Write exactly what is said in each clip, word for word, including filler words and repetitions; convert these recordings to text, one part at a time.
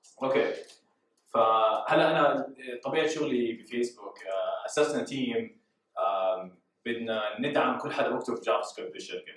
اوكي فهلا انا طبيعه شغلي بفيسبوك اسسنا تيم بدنا ندعم كل حدا بيكتب جافا سكريبت بالشركه.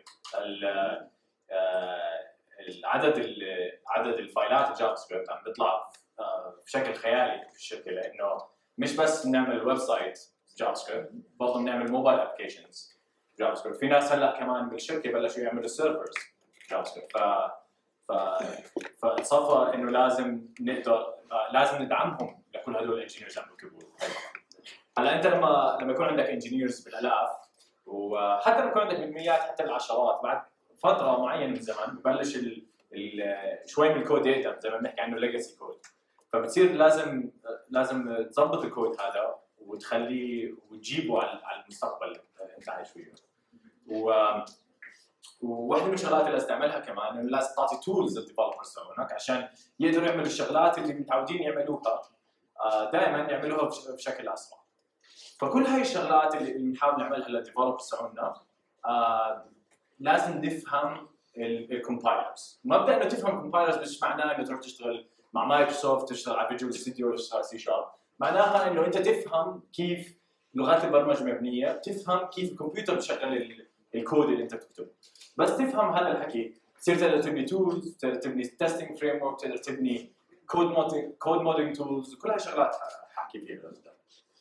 العدد عدد الفايلات الجافا سكريبت عم بيطلع بشكل خيالي في الشركه، لانه مش بس بنعمل ويب سايت جافا سكريبت، برضه بنعمل موبايل ابلكيشنز جافا سكريبت. في ناس هلا كمان بالشركه بلشوا يعملوا سيرفرز جافا سكريبت. ف ف فصفى انه لازم نقدر لازم ندعمهم لكل هدول الانجينيرز عم بيكتبوا. هلا انت لما لما يكون عندك انجينيرز بالالاف، وحتى لما يكون عندك بالمئات حتى بالعشرات، بعد فتره معينه من الزمن ببلش ال ال شوي من الكود يقدم، زي ما بنحكي عنه ليجاسي كود. فبتصير لازم لازم تظبط الكود هذا وتخليه وتجيبه على المستقبل اللي انت عايش فيه. و وواحدة من الشغلات اللي استعملها كمان انه لازم تعطي تولز للديفلوبرز هناك عشان يقدروا يعملوا الشغلات اللي متعودين يعملوها دائما يعملوها بشكل اسرع. فكل هاي الشغلات اللي بنحاول نعملها للديفلوبرز تاعنا لازم نفهم الكومبايلرز. مبدا انه تفهم كومبايلرز مش معناه انه تروح تشتغل مع مايكروسوفت، تشتغل على فيجوال ستوديو ولا تشتغل سي شارب. معناها انه انت تفهم كيف لغات البرمجه مبنيه، تفهم كيف الكمبيوتر بيشغل الكود اللي انت بتكتبه. بس تفهم هذا الحكي تصير تقدر تبني تولز، تقدر تبني تيستنج فريم ورك، تقدر تبني كود مودينج كود مودينج تولز، كل هالشغلات حكي فيها قدام.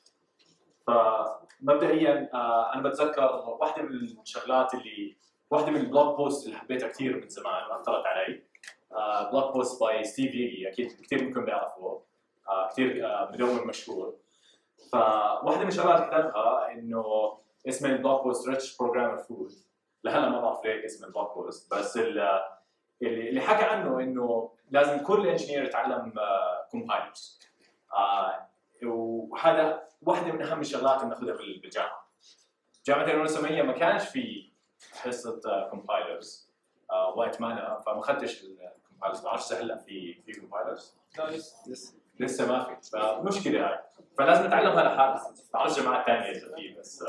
فمبدئيا آه انا بتذكر واحده من الشغلات اللي واحده من البلوج بوست اللي حبيتها كثير من زمان واثرت علي، آه بلوج بوست باي ستيف ييجي، اكيد كثير منكم بيعرفوه، آه كثير آه مدون مشهور. فواحده من الشغلات اللي كتبها انه اسم البلوج بوست ريتش بروجرامر فود. لهلا ما بعرف ليك اسم البلوج بوست، بس اللي اللي حكى عنه انه لازم كل انجينير يتعلم كومبايلرز. آه وهذا واحده من اهم الشغلات اللي بناخذها بالجامعه. جامعه الونسوميه ما كانش في حصه كومبايلرز آه وقت ما انا، فما اخذتش الكومبايلرز. ما بعرفش هلا في في كومبايلرز؟ لا لسه لسه ما في، فمشكله هاي. فلازم نتعلمها لحالنا. ما بعرف جامعات ثانيه اذا في، بس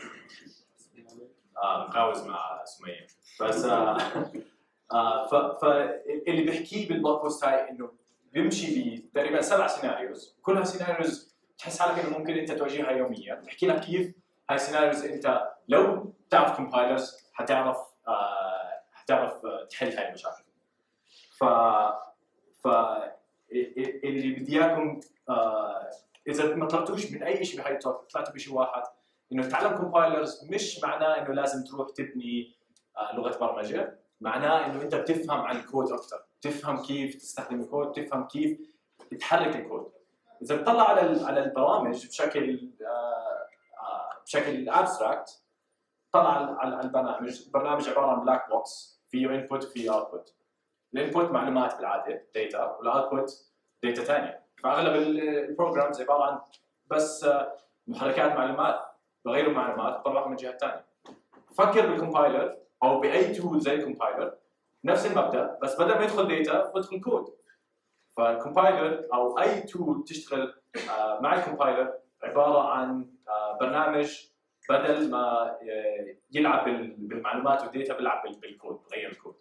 آه مقاوز مع سميه. بس آه آه فاللي بحكيه بالبلوج بوست هاي انه بيمشي بتقريبا سبع سيناريوز، كلها سيناريوز تحس حالك انه ممكن انت تواجهها يوميا. بحكي لك كيف هاي السيناريوز انت لو بتعرف كومبايلرز حتعرف آه حتعرف تحل هاي المشاكل. ف ف اللي بدي اياكم آه اذا ما طلعتوش من اي شيء بهاي التوك، طلعتوا بشيء واحد انه تتعلم كومبايلرز مش معناه انه لازم تروح تبني آه لغه برمجه، معناه انه انت بتفهم عن الكود اكثر، تفهم كيف تستخدم الكود، تفهم كيف تحرك الكود. اذا بتطلع على على البرامج بشكل آه آه بشكل ابستراكت، طلع على البرنامج، البرنامج عباره عن بلاك بوكس فيه انبوت وفيه اوتبوت. الانبوت معلومات بالعاده داتا، والاوتبوت داتا ثانيه. فاغلب البروجرامز عباره عن بس محركات معلومات، بغيروا معلومات بطلعهم من جهه ثانيه. فكر بالكومبايلر او باي تول زي الكومبايلر نفس المبدا، بس بدل ما يدخل داتا بدخل كود. فالكومبايلر او اي تول تشتغل مع الكومبايلر عباره عن برنامج بدل ما يلعب بالمعلومات والداتا بيلعب بالكود، بغير الكود.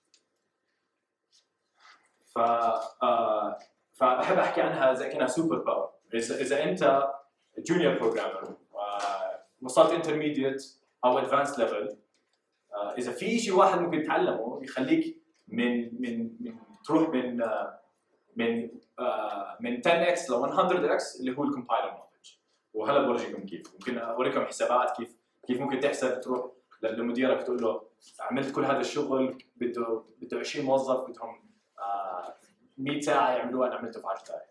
ف فبحب احكي عنها زي كانها سوبر باور. اذا اذا انت جونيور بروجرامر وصلت انترميديت او ادفانس ليفل، اذا في شيء واحد ممكن تتعلمه يخليك من من من تروح من من من عشرة اكس ل مية اكس اللي هو الكومبايلر نولج. وهلا بورجيكم كيف. ممكن اوريكم حسابات كيف كيف ممكن تحسب، تروح لمديرك تقول له عملت كل هذا الشغل بده بده عشرين موظف بدهم مية ساعه يعملوها، انا عملته في عشر دقائق.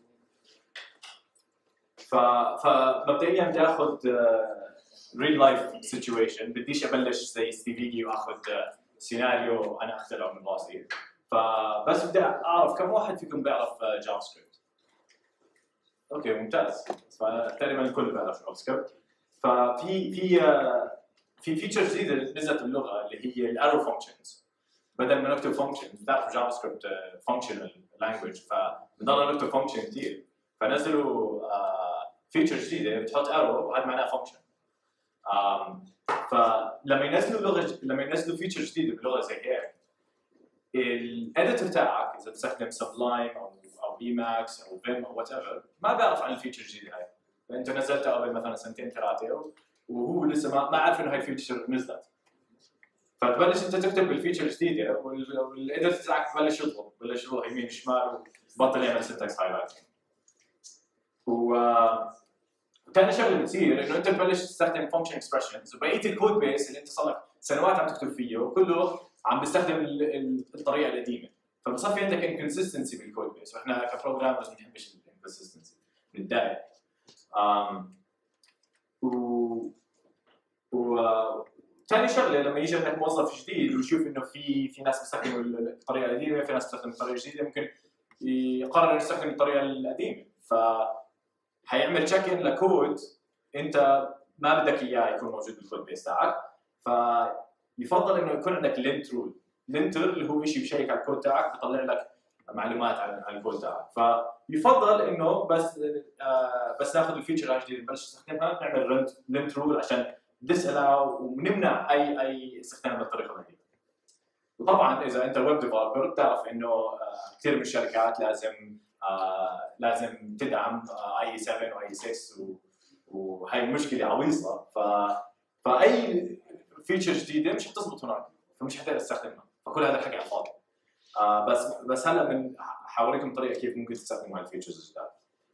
ف فمبدئيا بدي اخذ ريل لايف سيتويشن، بديش ابلش زي ستيفيجي واخذ سيناريو انا اخترعه من راسي. فبس بدي اعرف كم واحد فيكم بيعرف جافا سكريبت؟ اوكي ممتاز. فتقريبا الكل بيعرف جافا سكريبت. ففي في في فيتشر جديده نزلت باللغه اللي هي الارو فانكشنز. بدل ما نكتب فانكشن، بتعرف جافا سكريبت فانكشنال لانجويج، فبنضل نكتب فانكشن كثير. فنزلوا فيتشر جديده بتحط ارو وهذا معناه فانكشن. فلما ينزلوا لغه لما ينزلوا فيتشر جديده بلغه زي هيك، الاديتور تاعك اذا بتستخدم سبلايم او او اي ماكس او فيم او وات ايفر ما بيعرف عن الفيتشر الجديده هاي، فانت نزلتها قبل مثلا سنتين ثلاثه وهو لسه ما ما عارف انه هاي الفيتشر نزلت. فتبلش انت تكتب بالفيتشر الجديده والاديتور تاعك ببلش يضغط، ببلش يروح يمين شمال وبطل يعمل سنتكس هايلايت. و ثاني شغله بتصير انه انت بتبلش تستخدم فانكشن اكسبرشنز وبقيه الكود بيس اللي انت صار لك سنوات عم تكتب فيه وكله عم بيستخدم الطريقه القديمه، فبصفي عندك انكونسستنسي بالكود بيس، واحنا كبروجرامرز ما بنحبش الانكونسستنسي بنتضايق. امم و و ثاني شغله لما يجي عندك موظف جديد ويشوف انه في في ناس بيستخدموا الطريقه القديمه، في ناس بتستخدم الطريقه الجديده، ممكن يقرر يستخدم الطريقه القديمه، ف حيعمل تشيك ان لكود انت ما بدك اياه يكون موجود بالكود بيس تاعك، فيفضل انه يكون عندك لينت رول. لينتر اللي هو شيء بشيك على الكود تاعك بيطلع لك معلومات عن الكود تاعك، فيفضل انه بس آه بس ناخذ الفيتشر الجديده نبلش نستخدمها نعمل لينت رول عشان ديسالاو ونمنع اي اي استخدام بالطريقه الجديده. وطبعا اذا انت ويب ديفلوبر بتعرف انه آه كثير من الشركات لازم آه لازم تدعم آه اي سبعة واي ستة وهي مشكله عويصه، ف فاي فيتشر جديده مش حتزبط هناك، فمش حتقدر تستخدمها، فكل هذا الحكي على الفاضي. آه بس بس هلا من حوريكم طريقه كيف ممكن تستخدموا هاي الفيتشرز الجداد.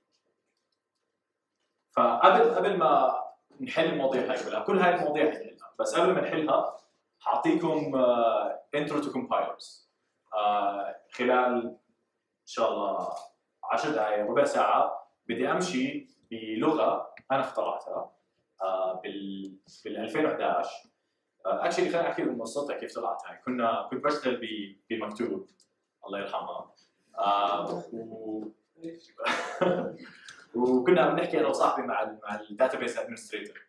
فقبل قبل ما نحل المواضيع هاي كلها، كل هاي المواضيع حنحلها، بس قبل ما نحلها حاعطيكم انترو تو كومبايلرز خلال ان شاء الله عشر دقائق ربع ساعه. بدي امشي بلغه انا اخترعتها uh, بال بال ألفين وإحدى عشر. اكشلي خليني احكي لكم قصتها كيف طلعت هاي. كنا كنت بشتغل بمكتوب الله يرحمها، آه و... وكنا عم نحكي انا وصاحبي مع ال مع الداتابيس ادمنستريتور،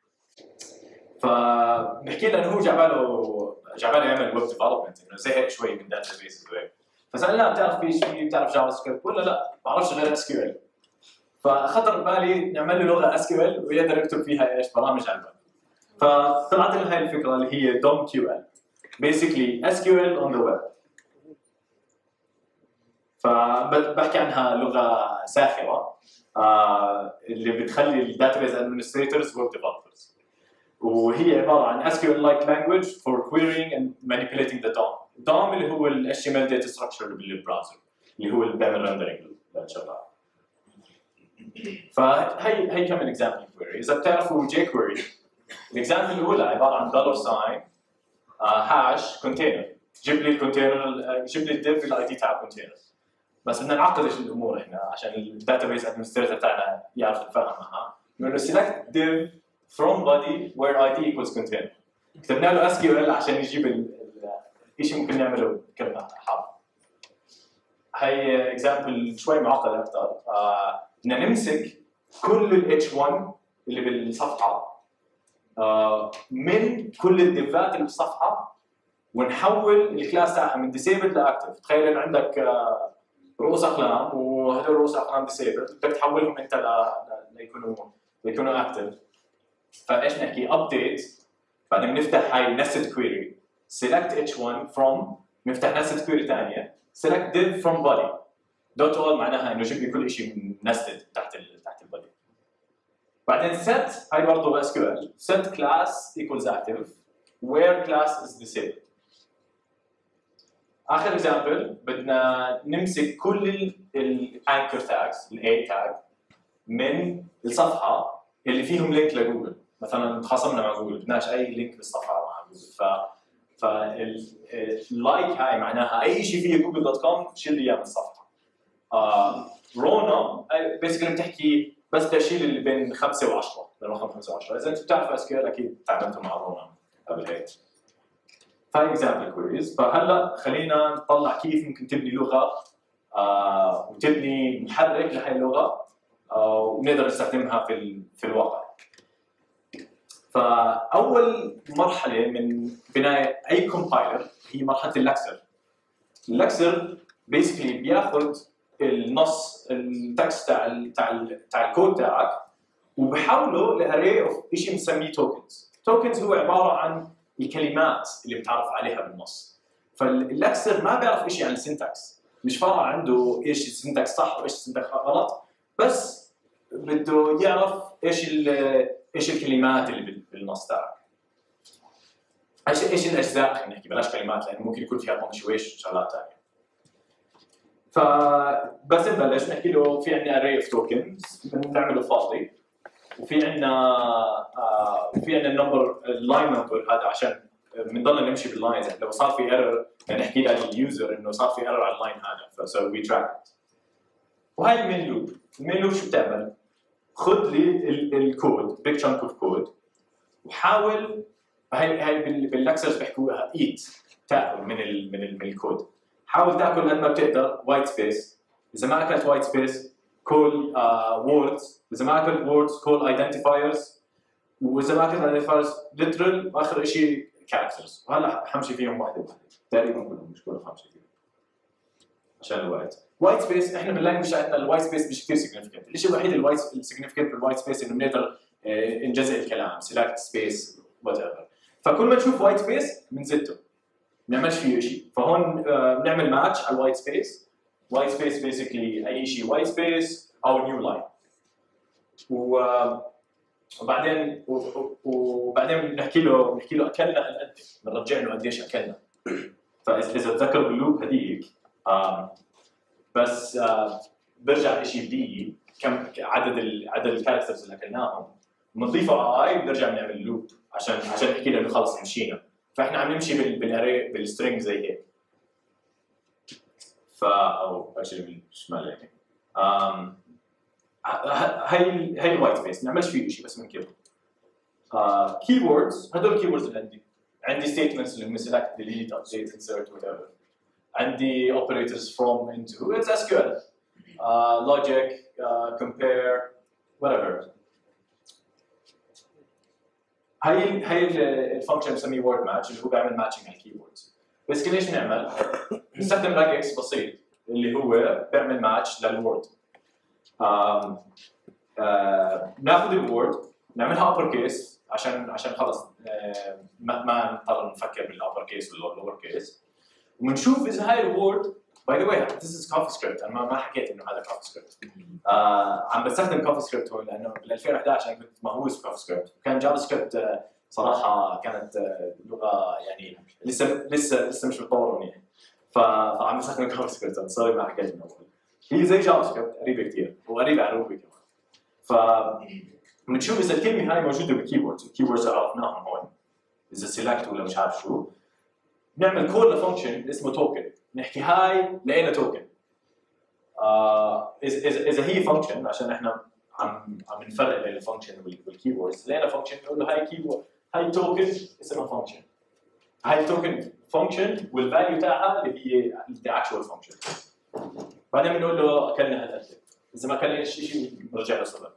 فبنحكي له انه هو جعباله جعباله يعمل ويب ديفلوبمنت، انه زهق شوي من داتابيس وهيك، فسالناه بتعرف بي اتش بي بتعرف جافا سكريبت ولا لا؟ ما بعرفش غير اس كيو ال. فخطر ببالي نعمل له لغه اس كيو ال ويقدر يكتب فيها ايش برامج على الويب. فطلعت لنا هاي الفكره اللي هي دوم كيو ال، basically اس كيو ال on the web. فبحكي عنها لغه ساخره آه اللي بتخلي الداتابيز ادمنستريتورز ويب ديفلوبرز، وهي عباره عن اس كيو ال like language for querying and manipulating the D O M. D O M اللي هو ال اتش تي ام ال data structure بالبراوزر اللي هو اللي بيعمل rendering للشغلات. فهي هي كم اكزامبل كويري. اذا بتعرفوا جي كويري، الاكزامبل الاولى عباره عن دولار ساين هاش كونتينر، جيب لي الكونتينر، جيب لي الديف الاي دي تاع الكونتينر. بس بدنا نعقد الامور احنا عشان الداتابيس ادمنستريتور تاعنا يعرف يتفاهم معها. بنقول له select div from body where id equals container. كتبنا له اس كيو ال عشان يجيب الشيء ممكن نعمله كلمه حرف. هي اكزامبل شوي معقد اكثر. آه بدنا نمسك كل ال اتش واحد اللي بالصفحه آه من كل الديفات اللي بالصفحه ونحول الكلاس تاعها من disabled لاكتف. تخيل انه عندك آه رؤوس اقلام وهدول رؤوس اقلام disabled، بدك تحولهم انت ل ليكونوا ليكونوا اكتف. فايش نحكي؟ update، بعدين بنفتح هاي nested query select اتش واحد from، نفتح nested query ثانيه select div from body دوت all، معناها انه جيب لي كل شيء nested تحت ال تحت البادي. بعدين set هاي برضه اس كيو ال set class equals active where class is disabled. اخر اكزامبل بدنا نمسك كل الانكر تاجز الاي تاج من الصفحه اللي فيهم لينك لجوجل، مثلا تخاصمنا مع جوجل بدناش اي لينك بالصفحه مع جوجل، ف فاللايك هاي معناها اي شيء فيه جوجل دوت كوم شيل لي اياه من الصفحه. آه رونا بيسكلي بتحكي بس تشيل اللي بين خمسة وعشرة، الرقم خمسة وعشرة. اذا انت بتعرف اس كيو ال اكيد تعاملتوا مع رونا قبل هيك. فهي اكزامبل كويز. فهلا خلينا نطلع كيف ممكن تبني لغه آه وتبني محرك لهي اللغه آه ونقدر نستخدمها في في الواقع. فاول مرحله من بناء اي كومبايلر هي مرحله اللكسر. اللكسر بيسكلي بياخذ النص التكست تاع ال تاع ال تاع الكود تاعك وبحوله لاري اوف شيء بنسميه توكنز. توكنز هو عباره عن الكلمات اللي بتعرف عليها بالنص. فاللكسر ما بيعرف شيء عن السنتكس، مش فارق عنده ايش السنتكس صح وايش السنتكس غلط، بس بده يعرف ايش ايش الكلمات اللي بالنص تاعك. ايش ايش الاجزاء، خلينا نحكي بلاش كلمات لانه ممكن يكون فيها بنكشويشن وشغلات ثانيه. فبس نبلش نحكي له في عندنا array of tokens بنعمله فاضي، وفي عندنا آه وفي عندنا النمبر اللاين نمبر هذا عشان بنضل نمشي باللاينز، يعني لو صار في ايرور نحكي لليوزر انه صار في ايرور على اللاين هذا، فسو وي تراك. وهي المين لوب، المين لوب شو بتعمل؟ خذ لي الكود بيج تشانك اوف كود وحاول، هي هي باللكسرز بيحكوها ايت، تاكل من ال من ال من الكود، حاول تاكل قد ما بتقدر وايت سبيس، اذا ما اكلت وايت سبيس كول ووردز، اذا ما اكلت ووردز كول ايدنتيفايرز، واذا ما اكلت ايدنتيفايرز ليترال، واخر شيء كاركترز. وهلا حمشي فيهم واحده واحده تقريبا كلهم، مش كلهم حمشي فيهم عشان الوقت. وايت سبيس احنا باللانجوج عندنا الوايت سبيس مش كثير سيجنفكنت، الشيء الوحيد الوايت السيجنفكنت بالوايت سبيس انه بنقدر نجزء الكلام سيلكت سبيس وات ايفر، فكل ما نشوف وايت سبيس بنزته ما بنعملش فيه شيء. فهون بنعمل ماتش على الوايت سبيس. وايت سبيس بيسكلي اي شيء وايت سبيس او نيو لاين، وبعدين وبعدين بنحكي له بنحكي له اكلنا هالقد، بنرجع له قديش اكلنا. فاذا تذكر باللوب هذيك بس برجع شيء بدي كم عدد ال عدد الكاركترز اللي اكلناهم، بنضيفه اي بنرجع بنعمل لوب عشان عشان نحكي له انه خلص مشينا. فاحنا عم نمشي بالاري بالسترينج زي هيك. ف او اكشلي بالشمال هيك. امم هي هي الوايت سبيس ما نعملش فيه شيء بس بنكتب. كي ووردز، هدول الكي ووردز اللي عندي. عندي ستيتمنتس اللي هم select delete update insert whatever. عندي operators from into it's اس كيو ال. Uh, logic, uh, compare, whatever. هاي هاي الفانكشن بسميه word match اللي هو بيعمل matching على الكيوردز. بس ليش نعمل؟ نستخدم regex بسيط اللي هو بيعمل match للword. um, uh, ناخذ الword نعملها upper case عشان عشان خلص uh, ما ما نضطر نفكر بالupper case ولا lower case. وبنشوف اذا هاي الword by the way this is CoffeeScript، انا ما حكيت انه هذا CoffeeScript. آه عم بستخدم CoffeeScript هو لانه بال ألفين وإحدى عشر كنت مهووس CoffeeScript، كان جافا سكريبت آه صراحه كانت آه لغه يعني لسه لسه لسه مش متطوره منيح، فعم بستخدم CoffeeScript. سوري ما حكيت من اول. هي زي جافا سكريبت قريبه كثير وقريبه على روبي كمان. ف بنشوف اذا الكلمه هاي موجوده بالكيوردز، الكيوردز عرفناهم هون اذا سيلكت ولا مش عارف شو، نعمل كول لفانكشن اسمه توكن، نحكي هاي لقينا توكن. آه اذا اذا هي فانكشن عشان احنا عم عم نفرق بين الفانكشن والكيوردز، لقينا فانكشن نقول له هاي كيورد، هاي توكن اسمها فانكشن. هاي توكن فانكشن والفاليو تاعها اللي هي الاكشوال فانكشن. بعدين بنقول له اكلنا هالقد، اذا ما اكلنا شيء بنرجع له صفر.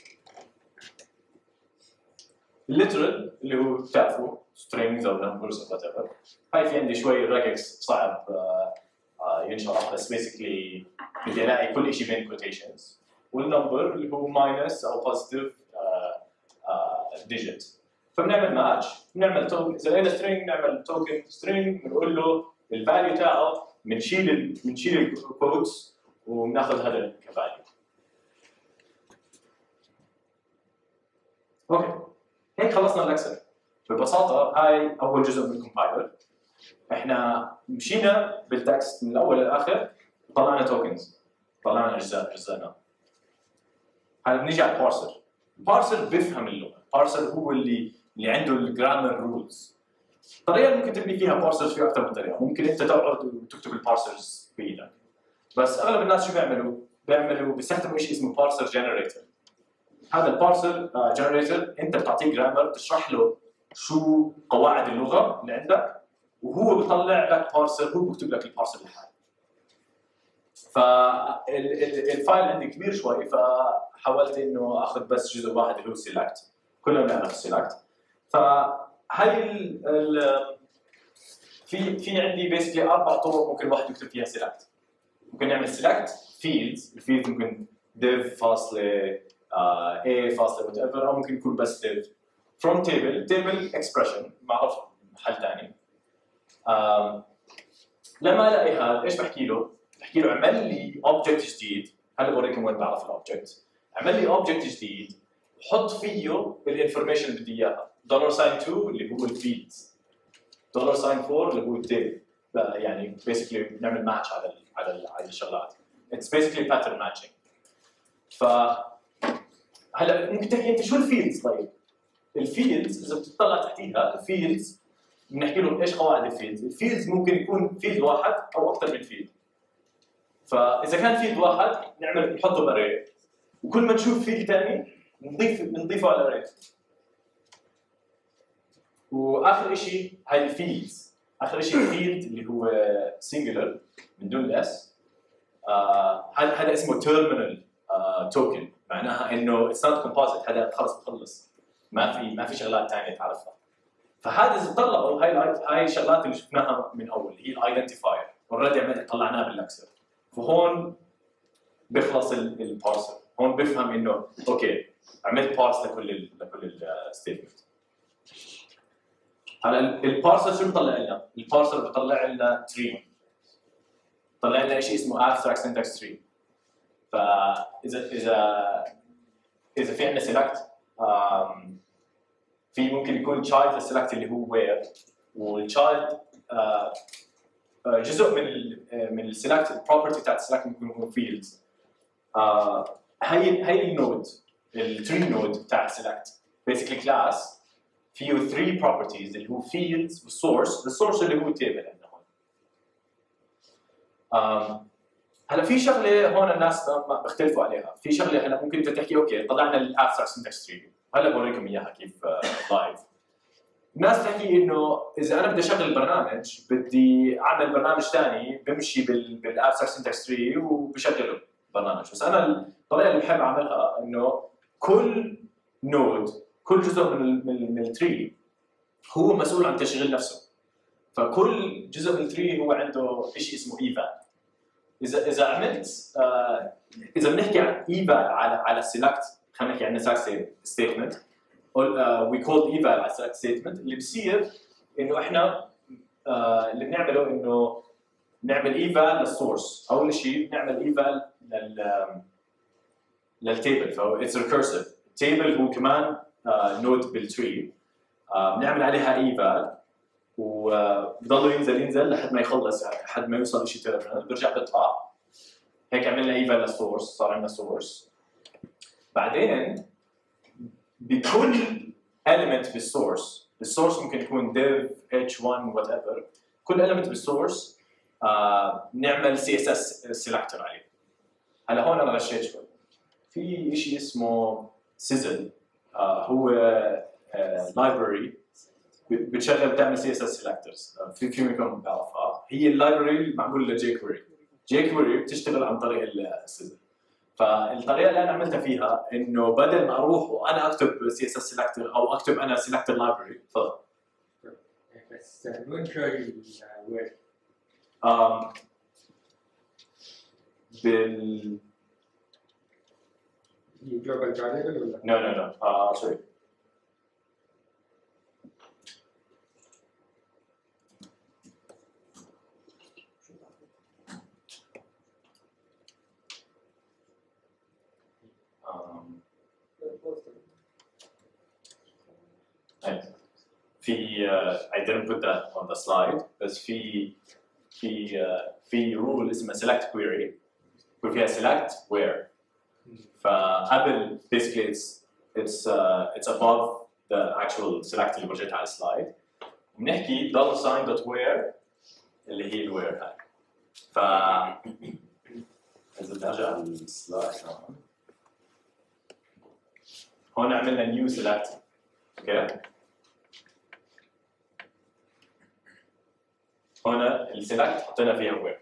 الليترال اللي هو بتعرفوا strings او numbers or whatever، هاي في عندي شوي regex صعب آه آه ينشرح، بس basically بدي الاقي كل شيء بين quotations. والنمبر اللي هو minus او positive آه آه digit. فبنعمل match، بنعمل توكن، اذا لقينا string نعمل توكن string، بنقول له الفاليو تاعه بنشيل بنشيل الكوتس وبناخذ هذا كفاليو. اوكي هيك خلصنا الاكسل. ببساطه هاي اول جزء من الكومبايلر. احنا مشينا بالتكست من الاول للاخر وطلعنا توكنز، طلعنا اجزاء اجزائنا. هلا بنيجي على البارسر. البارسر بيفهم اللغه، البارسر هو اللي اللي عنده الجرامر رولز. الطريقه اللي ممكن تبني فيها بارسرز في اكثر من طريقه، ممكن انت تقعد وتكتب البارسرز بايدك. بس اغلب الناس شو بيعملوا؟ بيعملوا بيستخدموا شيء اسمه بارسر جنريتور. هذا البارسر جنريتور انت بتعطيه جرامر، بتشرح له شو قواعد اللغه اللي عندك، وهو بيطلع لك بارسر، هو بيكتب لك البارسر لحاله. فالفايل عندي كبير شوي، فحاولت انه اخذ بس جزء واحد اللي هو سيلكت. كلنا بنعرف السيلكت. فهي ال ال في في عندي بيسكلي اربع طرق ممكن الواحد يكتب فيها سيلكت. ممكن نعمل سيلكت فيلدز، الفيلد ممكن div فاصله Uh, A فاصلة whatever، أو ممكن يكون بس div. From table table expression معروف محل ثاني. um, لما ألاقي هذا إيش بحكي له؟ بحكي له اعمل لي اوبجكت جديد، هلا بوريكم وين بعرف الاوبجكت. اعمل لي اوبجكت جديد وحط فيه الانفورميشن اللي بدي اياها، دولار ساين اثنين اللي هو الفيلدز، دولار ساين أربعة اللي هو التيبل، يعني بيسكلي نعمل ماتش على ال على ال على الشغلات. اتس بيسكلي باترن ماتشنج. ف هلا ممكن تحكي انت شو الفيلدز؟ طيب الفيلدز اذا بتطلع تحتيها الفيلدز بنحكي لهم ايش قواعد الفيلدز؟ الفيلدز ممكن يكون فيلد واحد او اكثر من فيلد. فاذا كان فيلد واحد نعمل نحطه باري، وكل ما نشوف فيلد ثاني نضيف بنضيفه على الاري. واخر شيء هاي الفيلدز، اخر شيء الفيلد اللي هو سنجلر من دون الاس، هذا هذا اسمه تيرمينال توكن، معناها انه اتس نوت كومبوزيت، هذا خلص بخلص ما في ما في شغلات ثانيه تعرفها. فهذا اذا طلعوا هاي هاي الشغلات اللي شفناها من اول اللي هي الايدنتيفاير، اوريدي طلعناه بالاكسل. فهون بيخلص البارسر، هون بفهم انه اوكي عملت بارس لكل ال لكل الستيتمنت. هلا البارسر شو بيطلع لنا؟ البارسر بيطلع لنا تري، طلع لنا شيء اسمه abstract syntax tree. فاذا اذا اذا في عندنا select في ممكن يكون child للselect اللي هو where، والchild جزء من ال من الselect البروبرتي تاعت الselect ممكن يكون fields. هي هي النود التري نود تاع الselect basically class فيه three properties اللي هو fields والsource، الsource اللي هو table عندنا هون. هلا في شغله هون الناس ما بيختلفوا عليها، في شغله هلا ممكن انت تحكي اوكي طلعنا الابستراكت سنتكس تري، هلا بوريكم اياها كيف لايف. الناس تحكي انه اذا انا بدي اشغل برنامج بدي اعمل برنامج ثاني بمشي بالابستراكت سنتكس تري وبشغله برنامج، بس انا الطريقه اللي بحب اعملها انه كل نود كل جزء من من, من التري هو مسؤول عن تشغيل نفسه. فكل جزء من التري هو عنده شيء اسمه ايفال. اذا اذا عملت آه اذا بنحكي عن ايفال على على السيلكت، خلينا نحكي عن سيلكت ستيتمنت، وي كولد ايفال على السيلكت ستيتمنت، اللي بصير انه احنا آه اللي بنعمله انه نعمل ايفال للسورس. اول شيء بنعمل ايفال لل للتيبل، فهو اتس ريكيرسيف. التيبل هو كمان آه نود بالتري، آه بنعمل عليها ايفال وبضل ينزل ينزل لحد ما يخلص، لحد ما يوصل شيء تيرمينال بيرجع بيطلع. هيك عملنا ايفال للسورس، صار عندنا سورس. بعدين بكل element بالسورس، السورس ممكن يكون div اتش واحد وات ايفر، كل element بالسورس آه نعمل سي اس اس سيلكتور عليه. هلا هون انا غشيت شوي، في شيء اسمه سيزل، آه هو لايبرري بتشغل بتعمل سي اس اس سيلكتورز، في في منكم بيعرفها، هي اللايبرري معمول لجي كويري. جي كويري بتشتغل عن طريق السيزل. فالطريقه اللي انا عملتها فيها انه بدل ما اروح وانا اكتب سي اس اس سيلكتور او اكتب انا سيلكتور لايبرري، تفضل. بس وين تراي وين؟ امم بال جوجل جاريبل ولا؟ نو نو نو اه سوري. في uh, I didn't put that on the slide بس في في uh, في rule اسمها select query يكون فيها select where. فقبل basically it's it's uh, it's above the actual select اللي ورجيتها على السلايد. بنحكي dollar sign dot where اللي هي الوير هاي. ف إذا برجع على السلايد هون عملنا new select اوكي. هنا السيلكت حطينا فيها وير.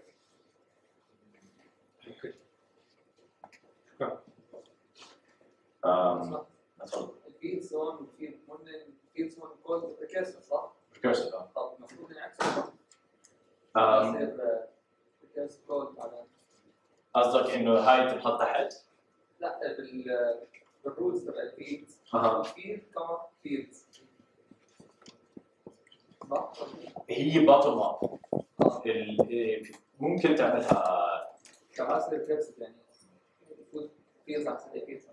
امم اتفضل. الفيلدز هون في هون الفيلدز هون كود ريكيرسيف صح؟ ريكيرسيف اه. طب المفروض نعكسه. امم يصير ريكيرسيف كود على قصدك انه هاي تنحط تحت؟ لا بال بالرولز تبع الفيلدز. اها. فيلد كمان فيلدز. صح؟ هي باتوم اب. ممكن تعملها JavaScript يعني fields عم تسوي fields.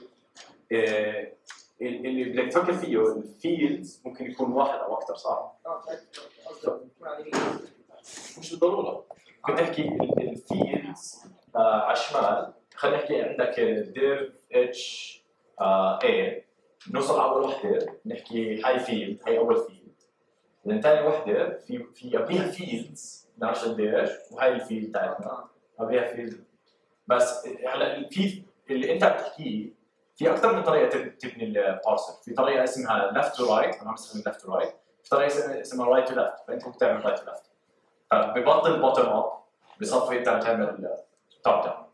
اللي بدك تفكر فيه الفيلدز ممكن يكون واحد او اكثر صح؟ اه قصدك يكون على اليمين. مش بالضروره. كنت احكي الفيلدز على الشمال، خلينا نحكي عندك div h a نوصل على اول وحده نحكي هاي فيلد، هاي اول فيلد. بعدين ثاني وحده في في قبليها فيلدز نعرفش قديش، وهاي الفيلد تاعتنا قبليها فيلد. بس هلا الفيلد اللي انت عم تحكيه في اكثر من طريقه تبني البارسر، في طريقه اسمها left to right، انا عم بستخدم left to right، في طريقه اسمها right to left، فانت ممكن تعمل right to left. فببطل bottom up، بصفي انت عم تعمل top down.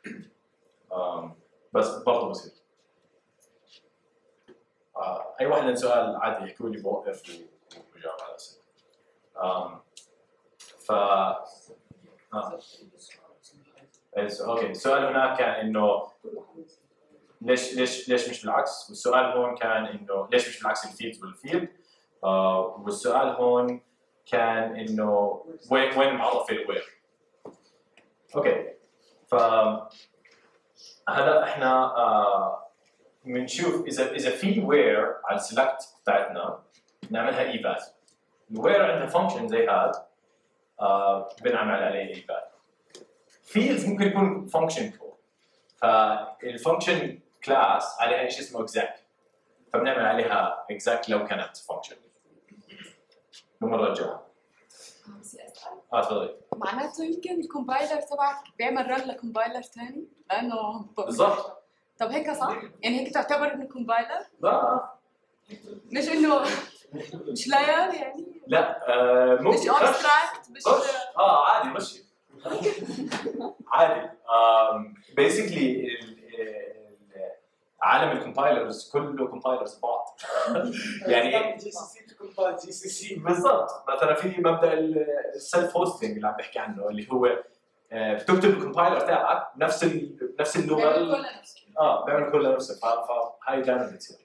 بس برضه بصير. آه، اي واحد عنده سؤال عادي يحكوا لي بوقف وبجاوب على الاسئله. ف آه. اوكي، السؤال هناك كان انه ليش ليش ليش مش بالعكس؟ والسؤال هون كان انه ليش مش بالعكس الفيلد والفيلد؟ آه والسؤال هون كان انه وين وين معرف الوير؟ اوكي، ف هلا احنا بنشوف آه اذا اذا في وير على السلكت بتاعتنا نعملها ايفال. الوير عندها فانكشن زي هذا آه بنعمل عليه ايفال. فيلدز ممكن يكون فانكشن كود، فالفانكشن كلاس عليها شيء اسمه exec، فبنعمل عليها exec لو كانت فانكشن. المره الجايه. اه تفضلي. معناته يمكن الكومبايلر تبعك بيعمل رن لكومبايلر ثاني لانه بالضبط. طب هيك صح؟ يعني هيك تعتبر انه كومبايلر؟ لا مش انه مش لاير يعني؟ لا آه ممكن مش ابستراكت مش اه عادي مشي عادي. بيسكلي عالم الكومبايلرز كله كومبايلرز بعض. يعني جي سي سي تكمبايل جي سي سي. بالضبط. مثلا في مبدا السيلف هوستنج اللي عم بحكي عنه، اللي هو بتكتب الكومبايلر تاعك نفس نفس اللغه بيعمل كل نفسه. اه بيعمل كل نفسه، فهاي دائما بتصير.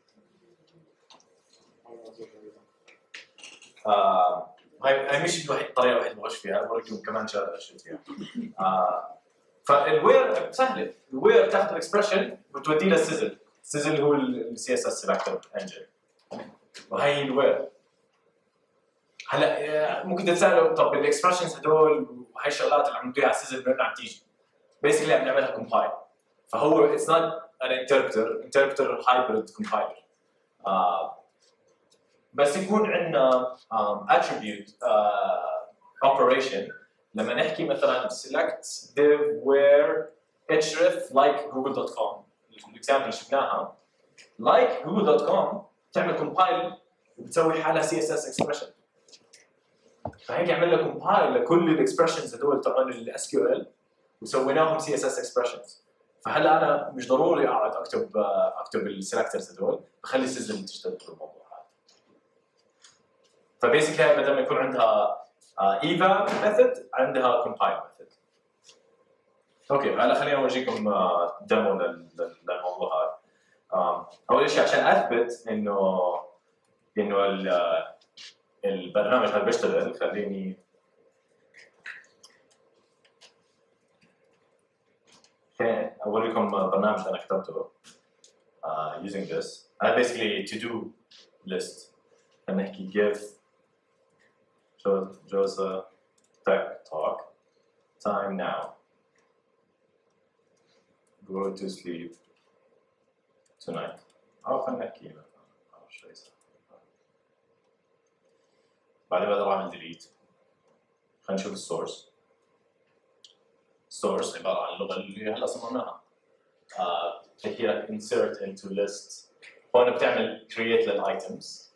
آه هاي هاي مش الوحيد الطريقه الوحيده اللي بغش فيها، بوريكم كمان شغله شفت فيها. آه فالوير سهله، الوير تاخذ الاكسبرشن وتوديه للسيزل، السيزل اللي هو السي اس اس سيلكتور انجن، وهي الوير. هلا ممكن تتسالوا طب الاكسبرشنز هدول وهي الشغلات اللي عم نديها على السيزل من وين عم تيجي؟ بيسكلي عم نعملها كومبايل، فهو اتس نوت ان انتربتر، انتربتر هايبريد كومبايلر. بس يكون عندنا attribute uh, operation لما نحكي مثلا select div where href like google dot com، الاكزامبل اللي شفناها like google dot com تعمل compile وبتسوي حالها سي اس اس expression، فهيك عملنا compile لكل الاكسبرشنز هدول تبعون الاس كيو ال وسويناهم سي اس اس expressions. فهلا انا مش ضروري اقعد اكتب اكتب السلكترز هدول، بخلي السيستم تشتغل بالموضوع. فبيسكلي بدل ما يكون عندها ايفا ميثود عندها كومبايل ميثود. اوكي هلا خليني اورجيكم ديمو للموضوع هذا. اول شيء عشان اثبت انه انه البرنامج هذا بيشتغل، خليني اوريكم برنامج انا كتبته uh, using this. I basically to do list نحكي give JOSA TechTalk time now go to sleep tonight. أو خلينا نحكي أو شيء بعدين بقدر أعمل delete. خلينا نشوف السورس. السورس عبارة عن اللغة اللي هلا صممناها. تحكي لك insert into list. هون بتعمل create للitems.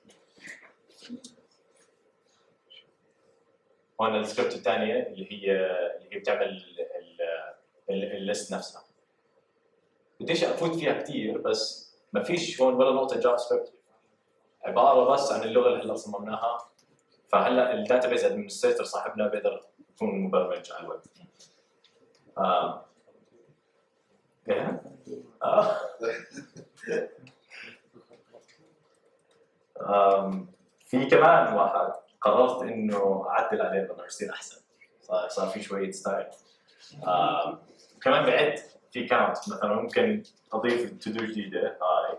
هون السكريبت الثانية اللي هي اللي هي بتعمل الليست نفسها. بديش افوت فيها كثير، بس ما فيش هون ولا نقطة جافا سكريبت، عبارة بس عن اللغة اللي هلا صممناها. فهلا الداتابيز ادمنستريتور صاحبنا بيقدر يكون مبرمج على الويب. آه. ايه؟ آه. آم. في كمان واحد قررت انه اعدل عليه انه يصير احسن، صار صار في شويه ستايل. كمان بعد في كاونت مثلا ممكن اضيف تو دو جديده هاي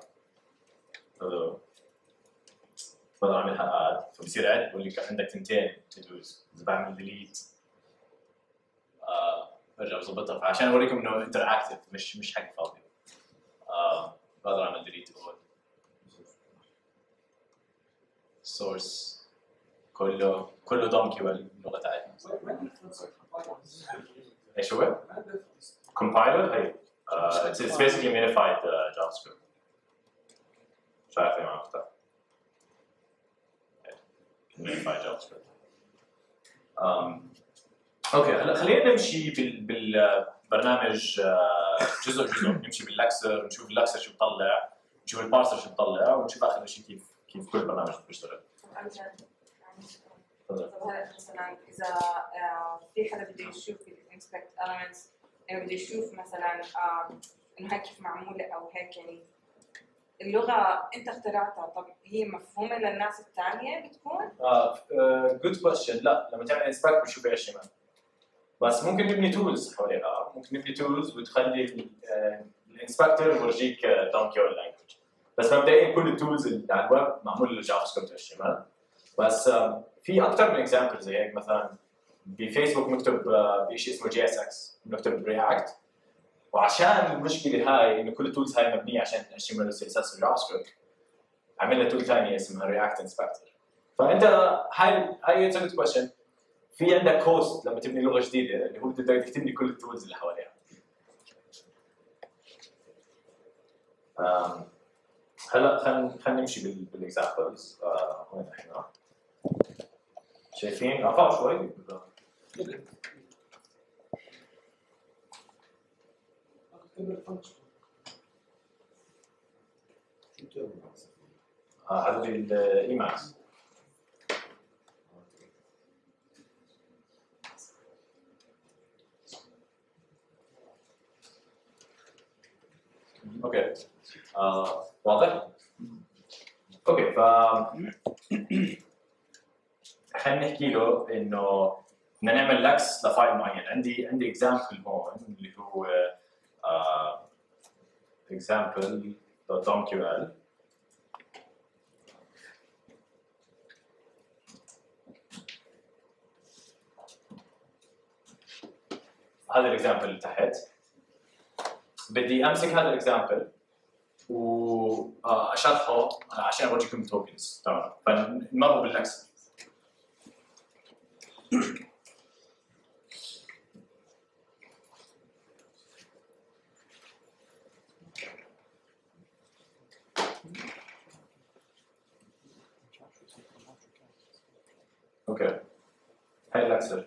بقدر اعملها اد فبصير عد بقول لك عندك تنتين تو دوز اذا بعمل ديليت آه برجع بظبطها فعشان اوريكم انه انتراكتيف مش مش حق فاضي آه بقدر اعمل ديليت اول سورس كله كله دونكي باللغه تاعتنا ايش هو؟ كومبايلر هي uh, it's, it's basically minified uh, JavaScript مش عارف ايه معناته minified JavaScript um, اوكي هلا خلينا نمشي بال بالبرنامج uh, جزء جزء نمشي باللكسر نشوف اللكسر شو بيطلع نشوف البارسر شو بيطلع ونشوف اخر شيء كيف كيف كل برنامج بيشتغل مثلا اذا في حدا بده يشوف الانسبكت elements يعني بده يشوف مثلا انه هيك كيف معموله او هيك يعني اللغه انت اخترعتها طب هي مفهومه للناس الثانيه بتكون؟ اه جود كويستشن لا لما تعمل انسبكت بتشوف ايش كمان بس ممكن نبني تولز حواليها ممكن نبني تولز وتخلي الانسبكتور يورجيك دونكي او لانجوج بس مبدئيا كل التولز اللي على الويب معمول للجافا سكريبت اتش تي ام ال بس في اكثر من اكزامبل زي هيك مثلا بفيسبوك بنكتب بشيء اسمه جي اس اكس بنكتب رياكت وعشان المشكله هاي انه كل التولز هاي مبنيه عشان اتش تي ام ال و سي اس اس وجافا سكريبت عملنا تول ثانيه اسمها رياكت انسبكتور فانت هاي هاي سالت كويشن في عندك كوست لما تبني لغه جديده اللي هو بدك تبني كل التولز اللي حواليها هلا خلينا خلينا نمشي بالاكزامبلز وين احنا شايفين ارفعوا شوي هذا الايماكس اوكي آه، واضح؟ اوكي ف خلينا نحكي له انه بدنا نعمل لكس لفايل معين عندي عندي اكزامبل هون اللي هو اكزامبل دوت دوم كيو ال هذا الاكزامبل اللي تحت بدي امسك هذا الاكزامبل واشرحه عشان اورجيكم توكنز تمام فنمر باللكس اوكي هاي اللكسر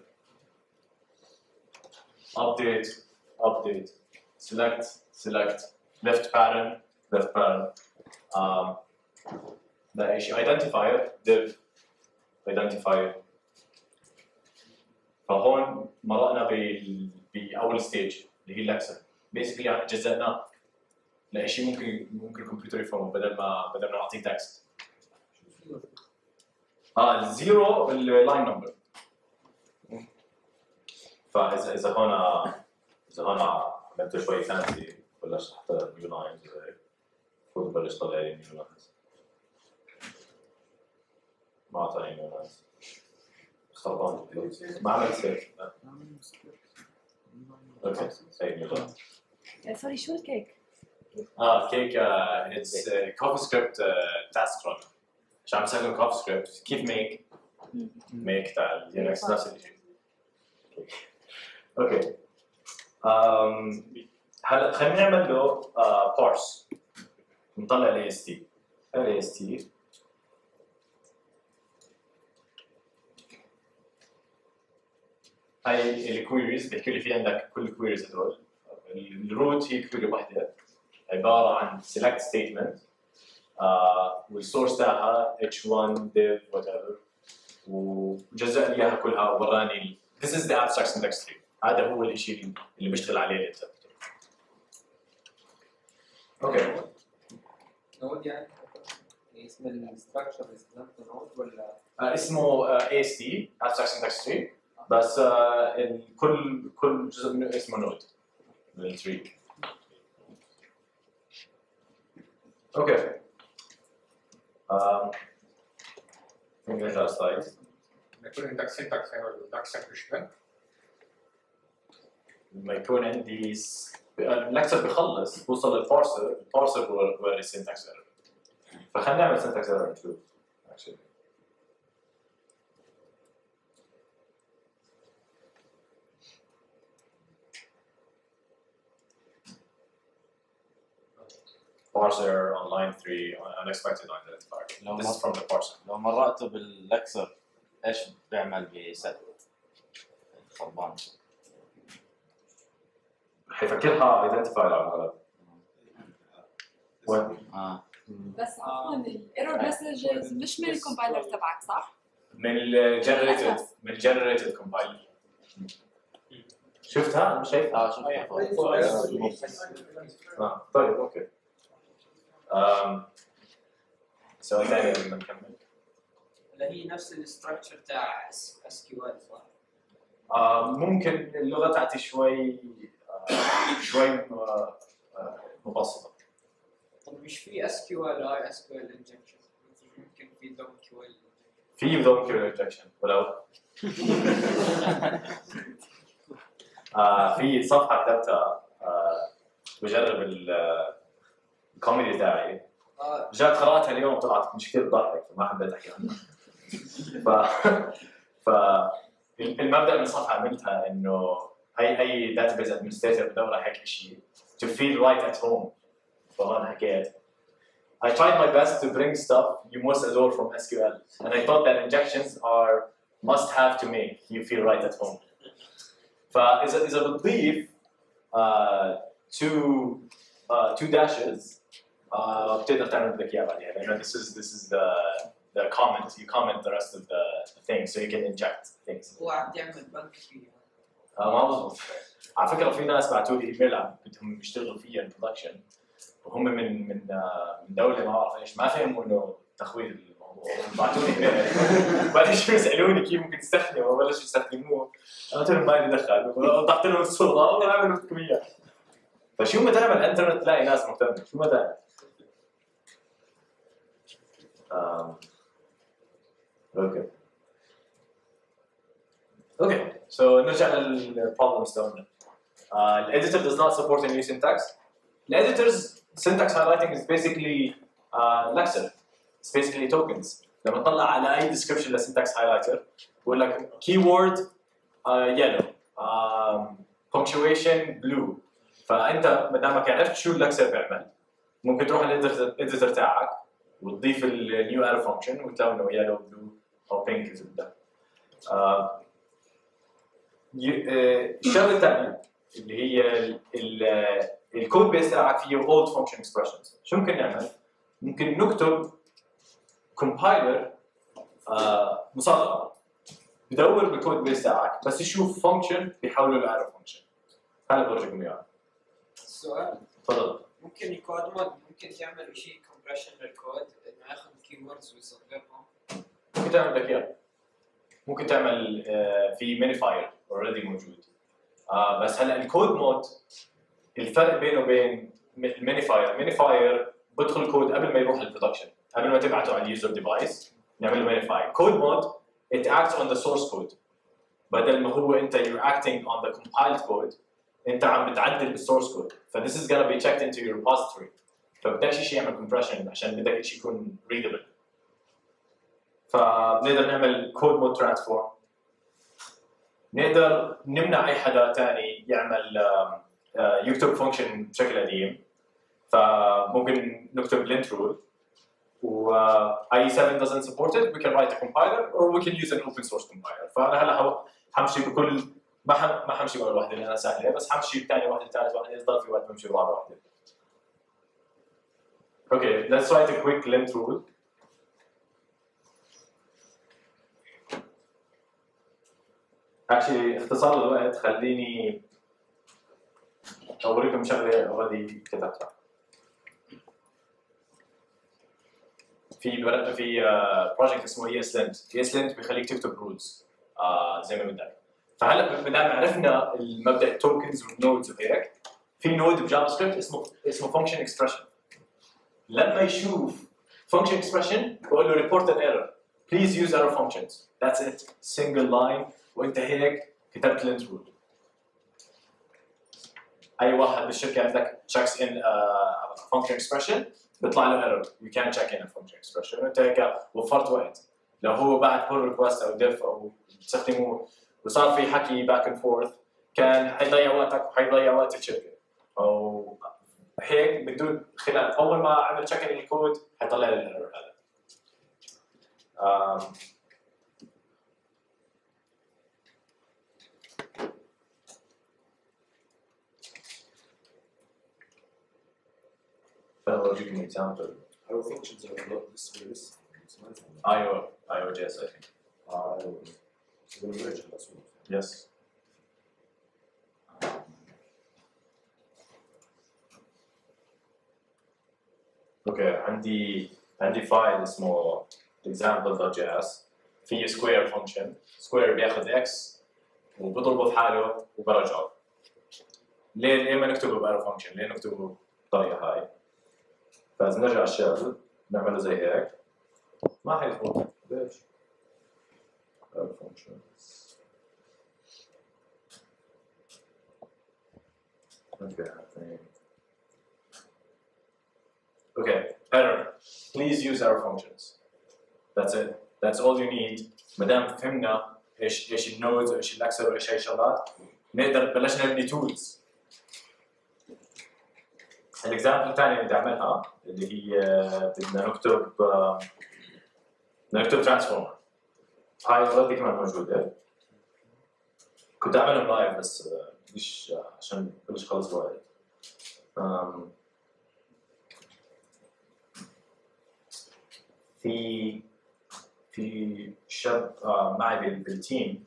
update update select select left pattern left pattern um, ده شيء identifier div identifier فهون مرقنا بال باول ستيج اللي هي اللكسر basically جزأناه لشيء ممكن ممكن الكمبيوتر يفهمه بدل ما بدل ما نعطيه تكست اه الزيرو اللاين نمبر فاذا اذا هون اذا هون عملت شوي فانسي بلشت احط نيو لاينز وهيك المفروض بلش طلع لي نيو لاينز ما اعطاني نيو لاينز خربان ما عملت سيف اوكي هي نيو لاينز سوري شو الكيك؟ اه كيك اتس كوفي سكريبت تاسك ران عشان بستخدم كوفي سكريبت كيف ميك ميك تاع لينكس نفس الشيء اوكي هلا خلينا نعمل له بارس نطلع ال اس تي ال اس تي هاي الكويريز بيحكي لي في عندك كل الكويريز هدول الروت هي كويري واحده عباره عن select statement آه والسورس تاعها اتش واحد div whatever وجزأ لي اياها كلها ووراني this is the abstract syntax tree هذا هو الشيء اللي بيشتغل عليه الانتربريتر اوكي نود يعني اسم الستراكشر اسمه نود ولا آه اسمه اي اس تي abstract syntax tree بس آه كل كل جزء منه اسمه نود بالتري. اوكي. Um, نرجع السلايد. يكون عندك syntax error عندك separation. لما يكون عندي س... اللكتشر بيخلص بوصل للبارسر، البارسر بوري السنتكس ايرور. فخلينا نعمل سنتكس ايرور نشوف. actually. Parser on line three, unexpected identifier. This is from the parser. لو مرقته باللكسر ايش بيعمل بست خربان؟ حيفكرها identifier على الغلط. وين؟ اه بس عفوا الايرور مسجز مش من الكومبايلر تبعك صح؟ من الجنريتد من الجنريتد كومبايلر. شفتها؟ انا شايفها. اه شوف اه طيب اوكي. امم سؤال ثاني قبل ما نكمل. اللي هي نفس الاستراكشر تاع اس كيو ال صح؟ آه ممكن اللغه تاعتي شوي آه شوي آه مبسطه. طب مش في اس كيو ال اي اس كيو ال انجكشن ممكن في دوم كيو ال في دوم كيو انجكشن ولو آه في صفحه كتبتها آه بجرب الكوميدي تاعي آه. جات قراتها اليوم طلعت مش كثير تضحك فما حبيت احكي عنها. ف ف المبدا من الصفحه عملتها انه هي هي داتابيز ادمنستريتور بدور هيك شيء to feel right at home. فهون حكيت I tried my best to bring stuff you most adore from S Q L and I thought that injections are must have to make you feel right at home. فإذا إذا بتضيف uh, two uh, two dashes uh, بتقدر تعمل بدك إياه بعدين لأنه this is this is the the comment you comment the rest of the, the thing so you can inject things. هو عم تعمل بنك فيه. آه ما بظبط. على فكرة في ناس بعثوا لي إيميل عم بدهم يشتغلوا فيها البرودكشن وهم من من uh, من دولة ما بعرف إيش ما فهموا إنه تخويد الموضوع بعثوا لي إيميل بعدين شو يسألوني كيف ممكن تستخدمه وبلشوا يستخدموه أنا قلت لهم ما لي دخل وضحت لهم الصورة والله اعملوا بدكم إياه. فشو ما تعمل الانترنت تلاقي ناس مهتمة شو ما تعمل. Um, okay. Okay. So نرجع للproblems تاعنا. Uh, the editor does not support a new syntax. The editor's syntax highlighting is basically uh, lexer. It's basically tokens. لما تطلع على أي description لسyntax highlighter بقول لك keyword uh, yellow, um, punctuation blue. فأنت ما دامك عرفت شو اللكسر بيعمل ممكن تروح الإديتور تاعك وتضيف النيو arrow function وتلونه yellow blue أو pink إذا بدك. آه الشغلة الثانية اللي هي الكود بيس تاعك فيه old function expressions. شو ممكن نعمل؟ ممكن نكتب compiler آه مصغر بدور بالكود بيس تاعك بس يشوف function بيحوله ل arrow function. هذا برجيكم إياه. السؤال تفضل. ممكن الكود مود ممكن تعمل شيء كومبريشن للكود انه ياخذ الكيوردز ويصغرهم. ممكن تعمل لك اياه. ممكن تعمل uh, في مانيفاير اوريدي موجود. uh, بس هلا الكود مود الفرق بينه وبين المانيفاير، المانيفاير بدخل الكود قبل ما يروح للبرودكشن، قبل ما تبعته على اليوزر ديفايس نعمل له مانيفاير. كود مود it acts on the source code بدل ما هو انت you're acting on the compiled code انت عم بتعدل بالسورس كود. ف this is gonna be checked into your repository. فبدك شيء يعمل compression عشان بدك شيء يكون readable. فبنقدر نعمل code mode transform. نقدر نمنع اي حدا ثاني يعمل uh, يكتب function بشكل قديم. فممكن نكتب lint rule و uh, I E seven doesn't support it. We can write a compiler or we can use an open source compiler. فانا هلا حمشي بكل ما ح... ما حمشي بأول واحدة لأنها سهلة بس حمشي بثاني واحدة ثالث واحدة يضل في وقت بمشي برابع واحدة. Okay, let's write a quick lint rule. Actually اختصار الوقت خليني أوريكم شغلة already كتبتها. في بر... في بروجكت اسمه E S lint. E S lint بيخليك تكتب rules uh, زي ما بدك. فهلا ما دام عرفنا المبدا التوكنز والنودز وهيك في نود بجافا سكريبت اسمه اسمه فانكشن اكسبريشن. لما يشوف فانكشن اكسبريشن بقول له ريبورت ان ايرور بليز يوز ايرور فانكشنز ذاتس ات سنجل لاين وانت هيك كتبت الانترود. اي واحد بالشركه عندك تشيكس ان فانكشن اكسبريشن بيطلع له ايرور يو كان تشيك ان فانكشن اكسبريشن وانت هيك وفرت وقت. لو هو بعت بول ريكوست او ديف او بتستخدمه وصار في حكي باك اند فورث كان حيضيع وقتك وحيضيع وقت الشركه. او هيك بدون خلال اول ما عمل تشيك ان الكود حيطلع لي الايرور هذا. um, I'll give you an example. Our functions are not this way. This. I O, I O J S, I think. Uh, so we'll merge it as well. Yes. اوكي عندي عندي فايل اسمه example.js فيه square function. square بياخذ x وبضربه في حاله وبرجعه. ليه ليه ما نكتبه بأرو function؟ ليه نكتبه بالطريقه هاي؟ فاذا نرجع الشغل نعمله زي هيك ما حيزبط. ليش؟ أرو functions. Okay, I think. Okay, error. Please use error functions. That's it. That's all you need. ما دام فهمنا ايش ايش النودز وايش الاكسر وايش هاي الشغلات نقدر بلشنا نبني تولز. الاكزامبل الثاني اللي بدي اعملها اللي هي بدنا نكتب بدنا نكتب ترانسفورمر. هاي اوريدي كمان موجوده. كنت اعملهم لايف بس مش عشان بلش خلص الوقت. في في شاب معي بالتيم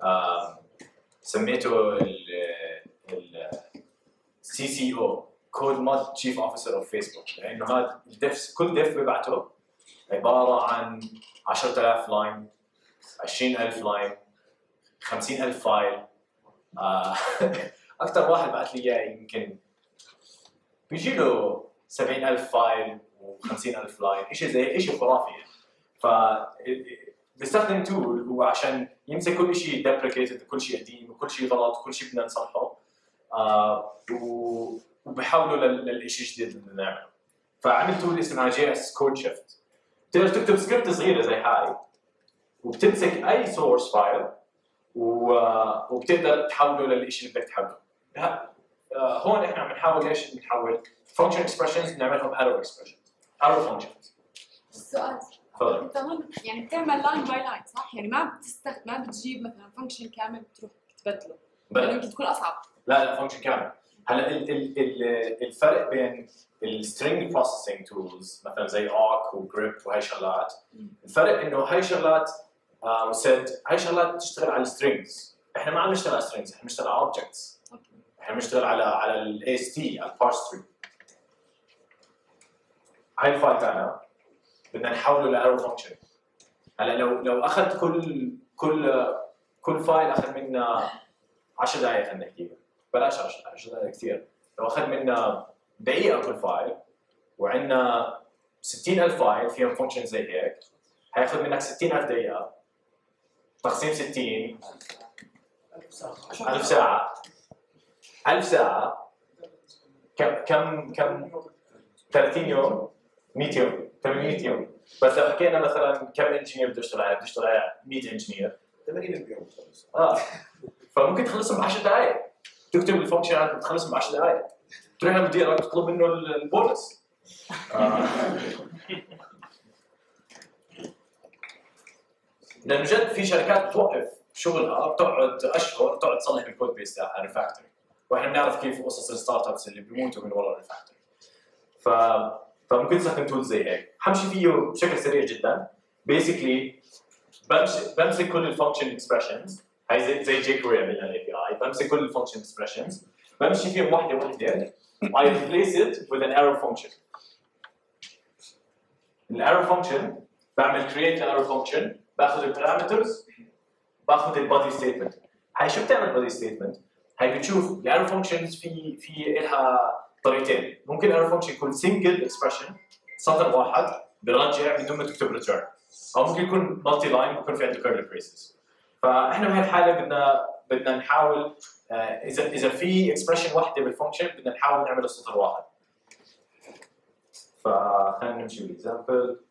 سميته ال ال سي سي او كود مود تشيف اوفيسر اوف فيسبوك لانه هذا الديف كل ديف بيبعته عباره عن عشرة آلاف لاين عشرين ألف لاين خمسين ألف فايل. اكثر واحد بعث لي اياه يمكن بيجي له سبعين ألف فايل وخمسين ألف لاين شيء زي شيء خرافي. ف بيستخدم تول هو عشان يمسك كل شيء ديبريكيتد كل شيء قديم وكل شيء غلط وكل شيء بدنا نصلحه آه وبحاولوا للشيء الجديد اللي بدنا نعمله. فعمل تول اسمها جي اس كود شيفت. بتقدر تكتب سكريبت صغيره زي هاي وبتمسك اي سورس فايل وبتقدر تحوله للشيء اللي بدك تحوله. هون احنا عم نحاول ايش بنحول فانكشن اكسبريشنز بنعملهم ايرور اكسبريشنز ايرور فانكشنز. السؤال انت هون يعني بتعمل لاين باي لاين صح؟ يعني ما بتستخدم ما بتجيب مثلا فانكشن كامل بتروح تبدله يعني يمكن تكون اصعب. لا لا فانكشن كامل. هلا ال ال ال الفرق بين السترينج بروسيسنج تولز مثلا زي اوك وجريب وهي شغلات الفرق انه هاي شغلات آه وسيت هاي شغلات تشتغل على السترينجز. احنا ما عم نشتغل على سترينجز احنا بنشتغل على اوبجكتس. احنا بنشتغل على على الاي اس تي على البارس تري. هاي الفايل تاعنا بدنا نحوله لايرور فانكشن. هلا لو لو اخذ كل كل كل فايل اخذ منا عشر دقائق خلينا نحكي بلاش عشر دقائق كثير. لو اخذ منا دقيقه كل فايل وعندنا ستين ألف فايل فيهم فانكشن زي هيك حياخذ منك ستين ألف دقيقه تقسيم ستين ألف ساعه ألف ساعه كم كم كم ثلاثين يوم مئة يوم ثمانمئة يوم. بس لو حكينا مثلا كم انجينير بده يشتغل عليه بده يشتغل على مئة انجينير ثمانين يوم اه فممكن تخلصهم ب عشر دقائق. تكتب الفانكشن عندك بتخلصهم ب عشر دقائق تروح لمديرك تطلب منه البونص. آه. لانه جد في شركات بتوقف شغلها بتقعد اشهر تقعد تصلح الكود بيس تاعها ريفاكتوري واحنا بنعرف كيف قصص الستارت ابس اللي بيموتوا من وراء الريفاكتوري. ف فممكن تستخدم تول زي هيك. حمشي فيه بشكل سريع جدا. بيسكلي بمسك كل الفانكشن اكسبريشنز هاي زي زي جي كويري عملنا الاي بي اي. بمسك كل الفانكشن اكسبريشنز بمشي فيهم واحده واحده. I replace it with an error function. الايرور فانكشن بعمل create error function باخذ البارامترز باخذ البادي ستيتمنت. هاي شو بتعمل بادي ستيتمنت؟ هي بتشوف الارو فانكشنز في في لها طريقتين، ممكن الارو فانكشن يكون سنجل اكسبرشن سطر واحد بيرجع بدون ما تكتب ريتيرن، او ممكن يكون مالتي لاين بيكون في عنده كيرلي بريسز. فاحنا بهي الحاله بدنا بدنا نحاول آه اذا اذا في اكسبرشن واحده بالفانكشن بدنا نحاول نعمله سطر واحد. فخلينا نمشي بالاكزامبل.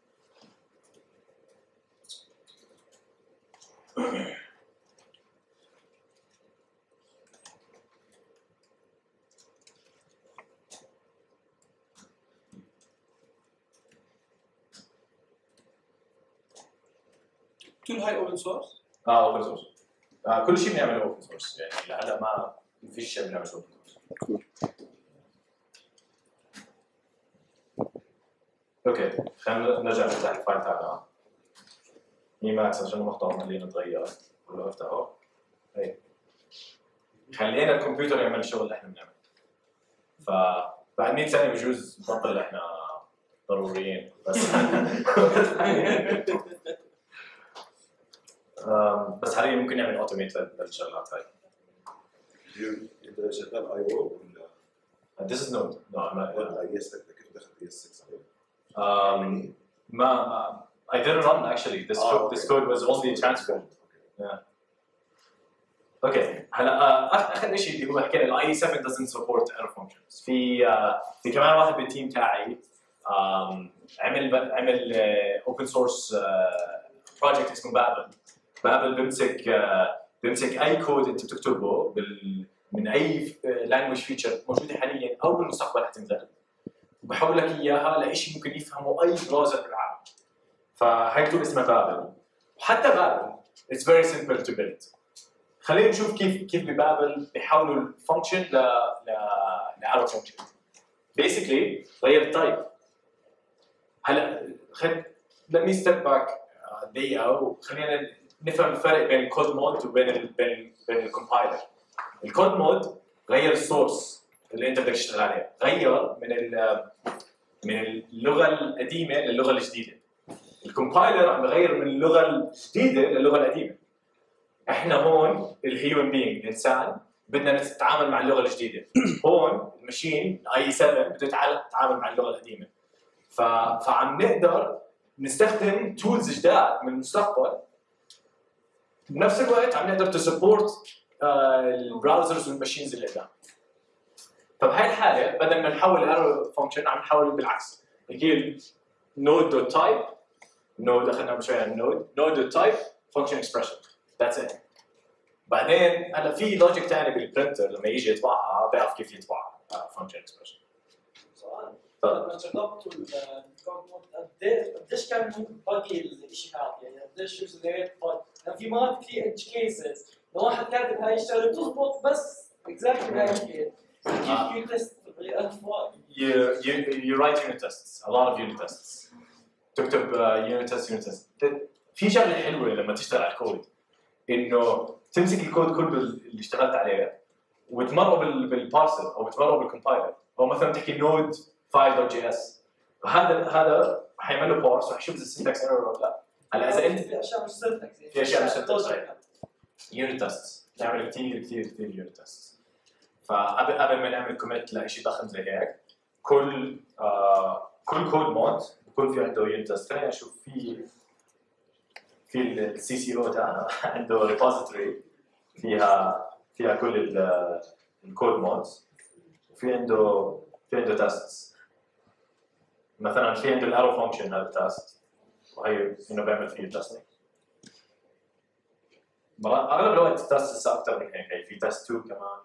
كل هاي اوبن سورس؟ اه اوبن سورس. آه كل شيء بنعمله اوبن سورس، يعني لهلا ما فيش شيء بنعمله اوبن سورس. اوكي خلينا نرجع نفتح الفايل تاعنا. ايماكس عشان المقطع عمالين نتغير ولا افتحه. هي خلينا الكمبيوتر يعمل الشغل اللي احنا بنعمله. فبعد مية سنه بجوز نبطل احنا ضروريين بس بس حاليا ممكن نعمل اوتوميت للشغلات هاي. انت شغال اي او ولا؟ This is Node. No, I'm not. ولا اي اس كيف دخلت اي اس ستة عليه؟ Um, ما ما I didn't run actually. This Ah, code okay. this code was only transferred. Yeah. اوكي هلا اخر شيء اللي هو حكينا الاي سبعة doesn't support error functions. في uh, في كمان واحد بالتيم تاعي um, عمل عمل اوبن سورس بروجكت اسمه بابل. بابل بيمسك uh, بيمسك اي كود انت بتكتبه بال من اي لانجويج فيتشر موجوده حاليا او بالمستقبل حتنزل، وبحول لك اياها لشيء ممكن يفهمه اي براوزر بالعالم. فهي التول اسمها بابل. وحتى بابل it's very simple to build. خلينا نشوف كيف كيف ببابل بيحولوا الفانكشن ل ل لارو فانكشن. بيسكلي غير التايب. هلا خل let me step back دقيقه وخلينا نفهم الفرق بين الكود مود وبين ال بين بين الكومبايلر. الكود مود غير السورس اللي انت بدك تشتغل عليه، غير من من اللغه القديمه للغه الجديده. الكومبايلر عم يغير من اللغه الجديده للغه القديمه. احنا هون الهيومن بينج الانسان بدنا نتعامل مع اللغه الجديده. هون الماشين اي سبعة بده يتعامل مع اللغه القديمه. ف... فعم نقدر نستخدم تولز جداد من المستقبل، بنفس الوقت عم نقدر تسبورت البراوزرز والماشينز اللي قدام. فبهي الحاله بدل ما نحول الارو فانكشن عم نحول بالعكس، نجيب node dot type node اخذنا شوي عن node node dot type function expression that's it. بعدين هلا في لوجيك ثاني بالبرنتر لما يجي يطبعها بيعرف كيف يطبع function expression. سؤال طيب. لما جربتوا الكود مود قديش كان باقي الشيء هذا؟ يعني قديش يوزر باقي؟ يعني في مرات كثير ايدج كيسز لو واحد كاتب هاي الشغله بتضبط بس اكزاكتلي هاي الشيء كيف يتست You, you, you write unit tests, a lot of unit tests. تكتب uh, unit test, unit test. في شغله حلوه لما تشتغل على الكود انه تمسك الكود كله اللي اشتغلت عليه وتمره بالبارسر او بتمره بالكومبايلر، او مثلا تحكي نود فايل دوت جي اس، وهذا هذا حيعمل له بارس وحيشوف اذا السنتكس ايرور ولا لا. هلا اذا انت في اشياء مش سنتكس في اشياء مش سنتكس يونت تيست نعمل كثير كثير كثير يونت تيست. فقبل قبل ما نعمل كوميت لشيء ضخم زي هيك كل آه كل كود مود بكون في عنده يونت تيست. خلينا نشوف في في السي سي او تاعنا عنده ريبوزيتوري فيها فيها كل الكود مودز، وفي عنده في عنده تيستس. مثلا في عنده الارو فانكشن هذا تيست وهي انه بيعمل فيه تيستنج. اغلب الوقت تيست اكثر من هيك، هي في تيست اثنين كمان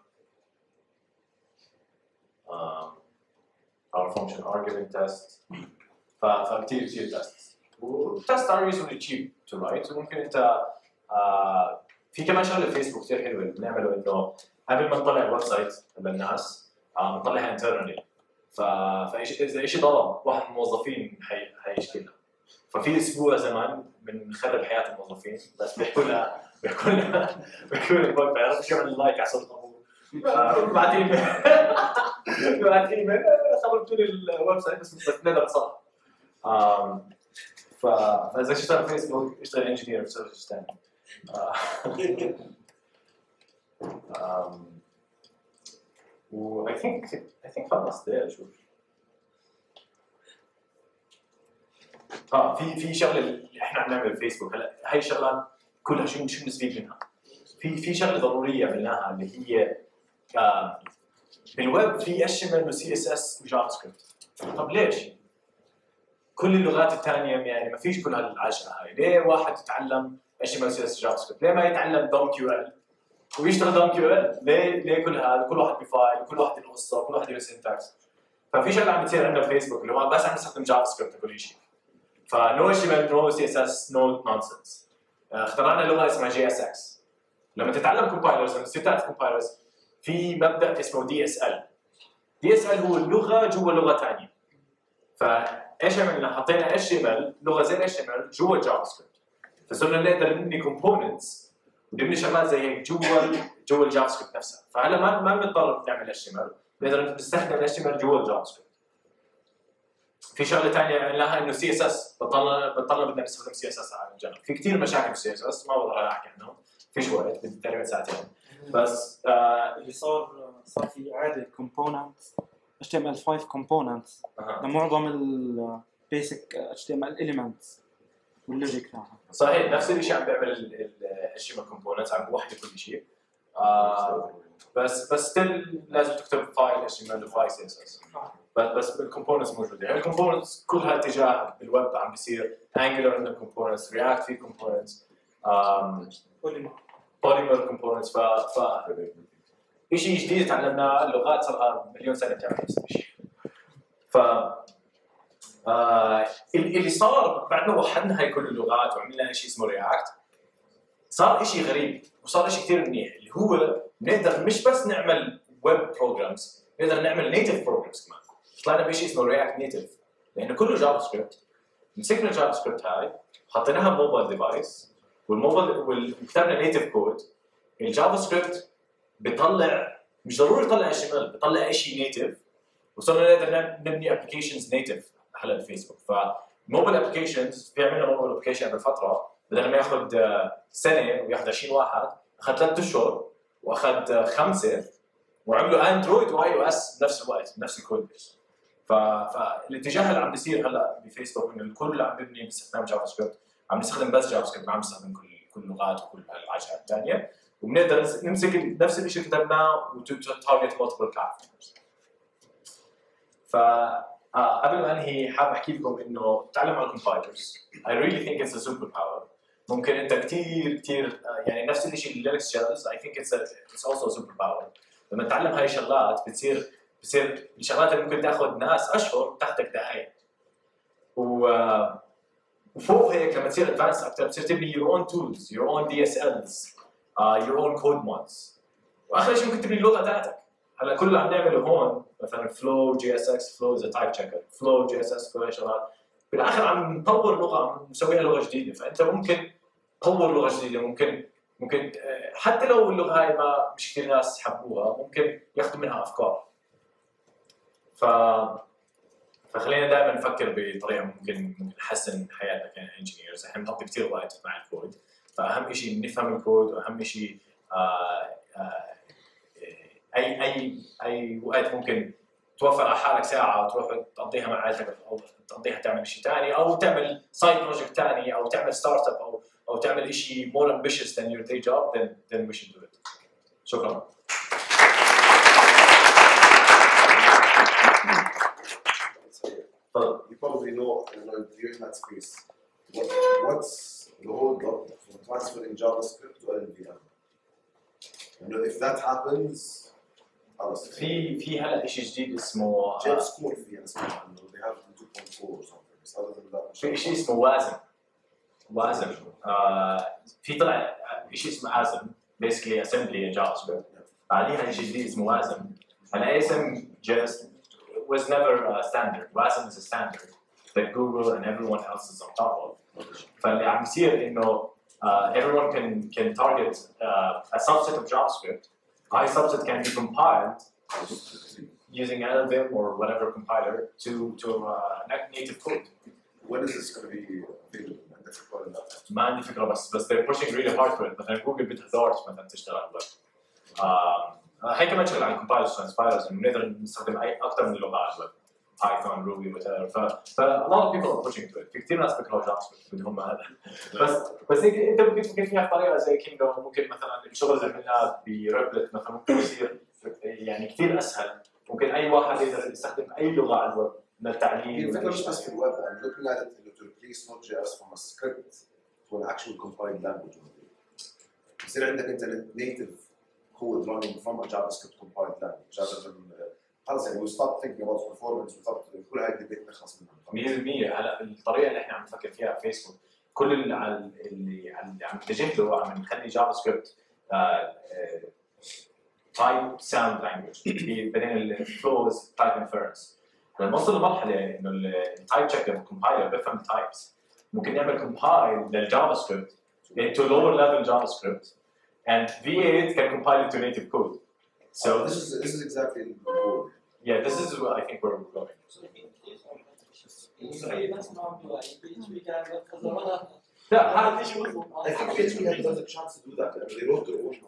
ارو فانكشن argument تيست. فكثير كثير تيست وتيست ار يوجوالي تشيب تو رايت. وممكن انت آه في كمان شغله فيسبوك كثير حلوه اللي بنعمله انه قبل ما نطلع الويب سايت للناس آه نطلعها انترنالي. فاذا شيء ضرب واحد من الموظفين حي حيشكلنا. ففي اسبوع زمان بنخرب حياه الموظفين بس بيحكوا لنا بيحكوا لنا بيحكوا لنا ما بيعرفوا شو يعمل لايك على صوت الطابور. بعدين بعدين خبرتوا لي الويب سايت بس بس نقدر نصلح. فاذا اشتغل فيسبوك اشتغل انجينير بسوي شيء ثاني. و I think I think خلص ده شوف. اه في في شغله اللي احنا عم نعمل فيسبوك هلا هاي الشغلات كلها شو شو بنستفيد منها؟ في في شغله ضروريه عملناها اللي هي آه بالويب في اتش ام ال وسي اس اس وجافا سكريبت. طب ليش؟ كل اللغات الثانيه يعني ما فيش كل هالعجله هاي، ليه واحد يتعلم اتش ام ال سي اس جافا سكريبت؟ ليه ما يتعلم دوم كيو ال؟ ويشتغل دوم كيو ال؟ ليه ليه كل هذا؟ كل واحد بفايل، كل واحد له قصه، كل واحد له سنتكس. ففي شغله عم بتصير عندنا فيسبوك اللي هو بس عم نستخدم جافا سكريبت لكل شيء. فنو اتش ام ال نو سي اس اس نو نونسنس. اخترعنا لغه اسمها جي اس اكس. لما تتعلم كومبايلرز لما تصير تعرف كومبايلرز في مبدا اسمه دي اس ال. دي اس ال هو اللغه جوا لغه ثانيه. فايش عملنا؟ حطينا اتش ام ال لغه زي اتش ام ال جوا الجافا سكريبت. فصرنا نقدر نبني كومبوننتس ونبني شغلات زي هيك جوا جوا الجافا سكريبت نفسها. فهلا ما ما بنضطر نعمل اتش ام ال، نقدر نستخدم اتش ام ال جوا الجافا سكريبت. في شغله ثانيه عملناها انه سي اس اس بطلنا بطلنا بدنا نستخدم سي اس اس على الجنب. في كثير مشاكل بالسي اس اس ما بقدر احكي عنهم، فيش وقت بدي تقريبا ساعتين. بس آه اللي صار صار في اعاده كومبوننتس اتش تي ام ال خمسة كومبوننتس أه. لمعظم البيسك اتش تي ام ال اليمنتس واللوجيك تاعها. صحيح نفس الشيء عم بيعمل الاتش تي ام ال كومبوننتس عم بوحد كل شيء. آه بس بس ستيل لازم تكتب فايل اتش تي ام ال وفايل سي اس اس. بس بس الكومبوننتس موجوده، يعني الكومبوننتس كلها اتجاه بالويب عم بيصير انجلر عندنا كومبوننتس، رياكت في كومبوننتس، بوليمر كومبوننتس. ف ف شيء جديد تعلمناه. اللغات صار مليون سنه بتعمل نفس الشيء. ف آه اللي صار بعد ما وحدنا هاي كل اللغات وعملنا شيء اسمه رياكت صار شيء غريب وصار شيء كثير منيح اللي هو نقدر مش بس نعمل ويب بروجرامز، نقدر نعمل نيتف بروجرامز كمان. طلعنا بشيء اسمه رياكت نيتف لانه كله جافا سكريبت. مسكنا الجافا سكريبت هاي حطيناها موبايل ديفايس والموبايل وكتبنا نيتف كود. الجافا سكريبت بيطلع مش ضروري يطلع اتش ام ال، بيطلع شيء نيتف. وصرنا نقدر نبني ابلكيشنز نيتف على الفيسبوك. فموبايل ابلكيشنز في عملنا موبايل ابلكيشن قبل فتره بدل ما ياخذ سنه وياخذ عشرين واحد اخذ ثلاث اشهر واخذ خمسه وعملوا اندرويد واي او اس بنفس الوقت بنفس الكود بيس. فالاتجاه اللي عم بيصير هلا بفيسبوك انه الكل عم بيبني باستخدام جافا سكريبت، عم نستخدم بس جافا سكريبت، ما عم نستخدم كل كل اللغات وكل العجلات الثانيه. وبنقدر نمسك نفس الشيء اللي كتبناه وتارجت مالتيبل بلاتفورمز. ف قبل ما انهي حابب احكي لكم انه تعلم على الكومبايلرز. I really think it's a super power. ممكن انت كثير كثير يعني نفس الشيء اللي لينكس شيلز I think it's a, it's also a super power. لما تتعلم هاي الشغلات بتصير بتصير الشغلات اللي ممكن تاخذ ناس اشهر بتاخذك دقائق. و وفوق هيك لما تصير ادفانس اكثر بتصير تبني your own tools, your own دي إس إلز, uh, your own code mods. واخر شيء ممكن تبني اللغه تاعتك. هلا كل اللي عم نعمله هون مثلا فلو جي اس اكس، فلو از تايب تشيكر، فلو جي اس اس، كل هالشغلات بالاخر عم نطور لغه، عم نسويها لغه جديده. فانت ممكن تطور لغه جديده، ممكن ممكن حتى لو اللغه هاي ما مش كثير ناس حبوها ممكن ياخذوا منها افكار. ف فخلينا دائما نفكر بطريقه ممكن نحسن حياتنا كانجينيرز. احنا بنقضي كثير وقت مع الكود، فاهم شيء نفهم الكود، واهم شيء آه آه اي اي اي وقت ممكن توفر على حالك ساعه وتروح تقضيها مع عائلتك او تقضيها تعمل شيء ثاني او تعمل سايد بروجكت ثاني او تعمل ستارت اب او او تعمل شيء more ambitious than your day job, then then we should do it. شكرا. You probably know, you know, you're in that space. What, what's the hold up for transferring JavaScript to L V M? You know, if that happens, في في هلا شيء جديد اسمه جيب سكول في اسمه عنه they have two point four or something. بس other than that في شيء اسمه وازن. وازن آه في طلع شيء اسمه ازم basically assembly in JavaScript. بعدين شيء جديد اسمه وازن. هلا اسم just was never a standard. وازن is a standard that Google and everyone else is on top of. فاللي عم يصير انه uh, everyone can can target uh, a subset of JavaScript. I subset can be compiled using L V M or whatever compiler to to uh, native code. When is this going to be available? ما عندي فكرة بس بس they're pushing really hard for it. مثلا جوجل بدها دارت مثلا تشتغل على الويب. هي كمان شغله عن كومبايلرز ترانسبايلرز انه نقدر نستخدم اي اكثر من لغه على الويب بايثون روبي وات ايفر ف ف a lot of people are pushing to it في كثير ناس بيكرهوا جافا سكريبت بدهم هذا بس بس انت ممكن تفكر فيها بطريقه زي كينجدوم ممكن مثلا الشغل اللي عملناه بريبلت مثلا ممكن يصير يعني كثير اسهل ممكن اي واحد يقدر يستخدم اي لغه على الويب للتعليم الفكره مش بس في الويب I'm looking at it انه to replace Node.js from a script to an actual compiled language يصير عندك انت native code running from a JavaScript compiled language rather than خلص يعني we stop thinking about performance we stop كل هاي الديبيت نخلص منها مية بالمية هلا الطريقه اللي احنا عم نفكر فيها في فيسبوك كل اللي عم اللي عم نتجه له عم نخلي جافا سكريبت تايب ساوند لانجوج بعدين الفلوز تايب انفيرنس لما نوصل لمرحله انه التايب تشيكر الكومبايلر بيفهم التايبس ممكن نعمل كومبايل للجافا سكريبت into lower level JavaScript and V eight can compile it to native code. So oh, this is this is exactly the goal. Yeah, this is what I think where we're going. Yeah, I think P H P has a chance to do that. They wrote their own.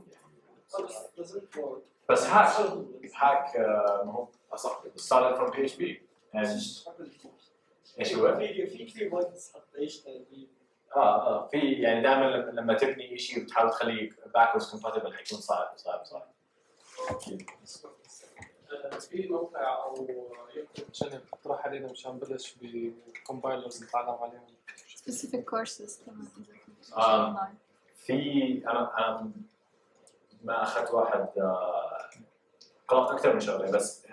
بس hack hack ما هو أصح started from P H P and ايش هو؟ في كثير وقت حتى يشتغل اه اه في يعني دائما لما تبني شيء وتحاول تخليه باكورد كومباتبل حيكون صعب صعب صعب. اكيد. في موقع او يوتيوب شانل اقترح علينا مشان نبلش بكومبايلرز نتعلم عليهم. specific courses كمان اذا في انا انا ما اخذت واحد قرأت اكثر من شغله بس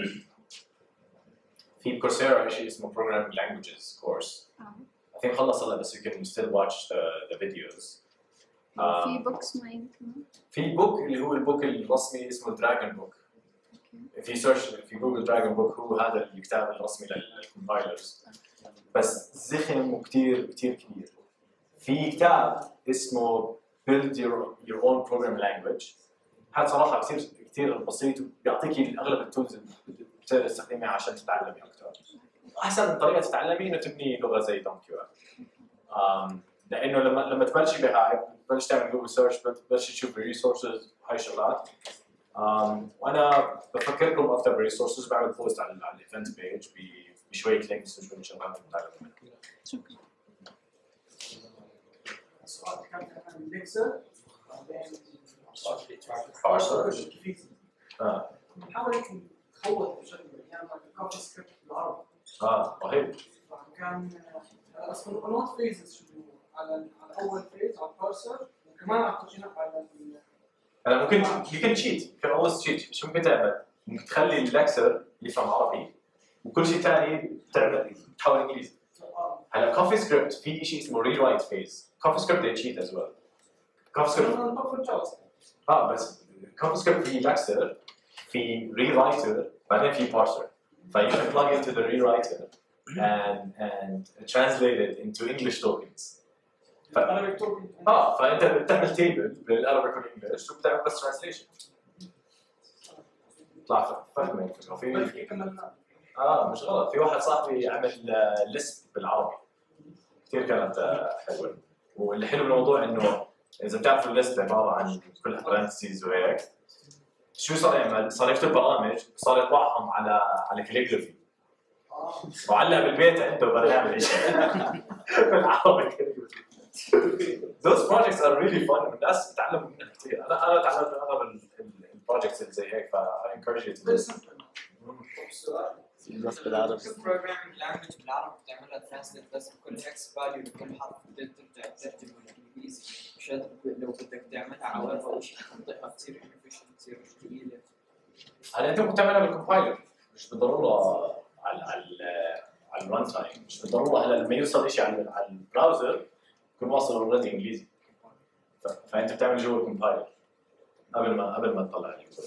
في كورسيرا شيء اسمه programming languages course. I think خلص هلا بس you can still watch the, the videos. في بوكس معين كمان؟ في بوك اللي هو البوك الرسمي اسمه دراجون بوك. في سيرش في جوجل دراجون بوك هو هذا الكتاب الرسمي للكومبايلرز. بس زخم وكثير كثير كبير. في كتاب اسمه build your your own programming language. هذا صراحة كثير كثير بسيط وبيعطيك اغلب التولز اللي بتستخدمها عشان تتعلمي اكثر. احسن طريقه تتعلمي انه تبني لغه زي دوم كيو ام لانه لما لما تبلشي بهاي بتبلش تعمل جوجل سيرش بتبلش تشوف ريسورسز وهي الشغلات وانا بفكركم اكثر بالريسورسز بعمل بوست على الايفنت بيج بشويه لينكس وشويه شغلات تتعلموا. شكرا. السؤال كان عن الليكسر بارسر اه نحاول نخوض بشكل يعني الجافا سكريبت بالعربي اه رهيب. كان اصلا قنوات فيزز شو على على اول فيز على البارسر وكمان على الترجمه على هلا ممكن you can cheat you can always cheat شو ممكن تعمل؟ ممكن تخلي اللكسر يفهم عربي وكل شيء ثاني تعمل تحول انجليزي. هلا كوفي سكريبت في شيء اسمه ري رايت فيز كوفي سكريبت they cheat as well. كوفي سكريبت اه بس كوفي سكريبت في لكسر في ري رايتر بعدين في بارسر. So you can plug into the rewriter and and translate it into English tokens. ف... اه فانت بتعمل تيبل بالعربي والانجلش وبتعمل بس ترانسليشن. طلع فهمي الفكره في اه مش غلط في واحد صاحبي عمل ليست بالعربي كثير كانت حلوه واللي حلو بالموضوع انه اذا بتعرفوا الليست عباره عن كلها برانتسيز وهيك شو صار يعمل؟ صار يكتب برامج صار يطبعهم على على كاليغرافي وعلق بالبيت عنده برنامج بالعربي كاليغرافي. Those projects are really fun والناس بتعلموا منها كثير. انا انا تعلمت من اغلب البروجكتس اللي زي هيك ف I encourage you to do it. بس بالعربي. programming language بالعربي بتعملها translate بس بكل hex value لكل حرف بدك ترجع تترجمه بالانجليزي مش لو بدك تعملها على ويب او شيء تنطقها تصير inefficient تصير ثقيله. هلا انت ممكن تعملها بالكومبايلر مش بالضروره على على على الران تايم مش بالضروره هلا لما يوصل شيء على على البراوزر يكون واصل اوريدي انجليزي فانت بتعمل جوا الكومبايلر قبل ما قبل ما تطلع الكود.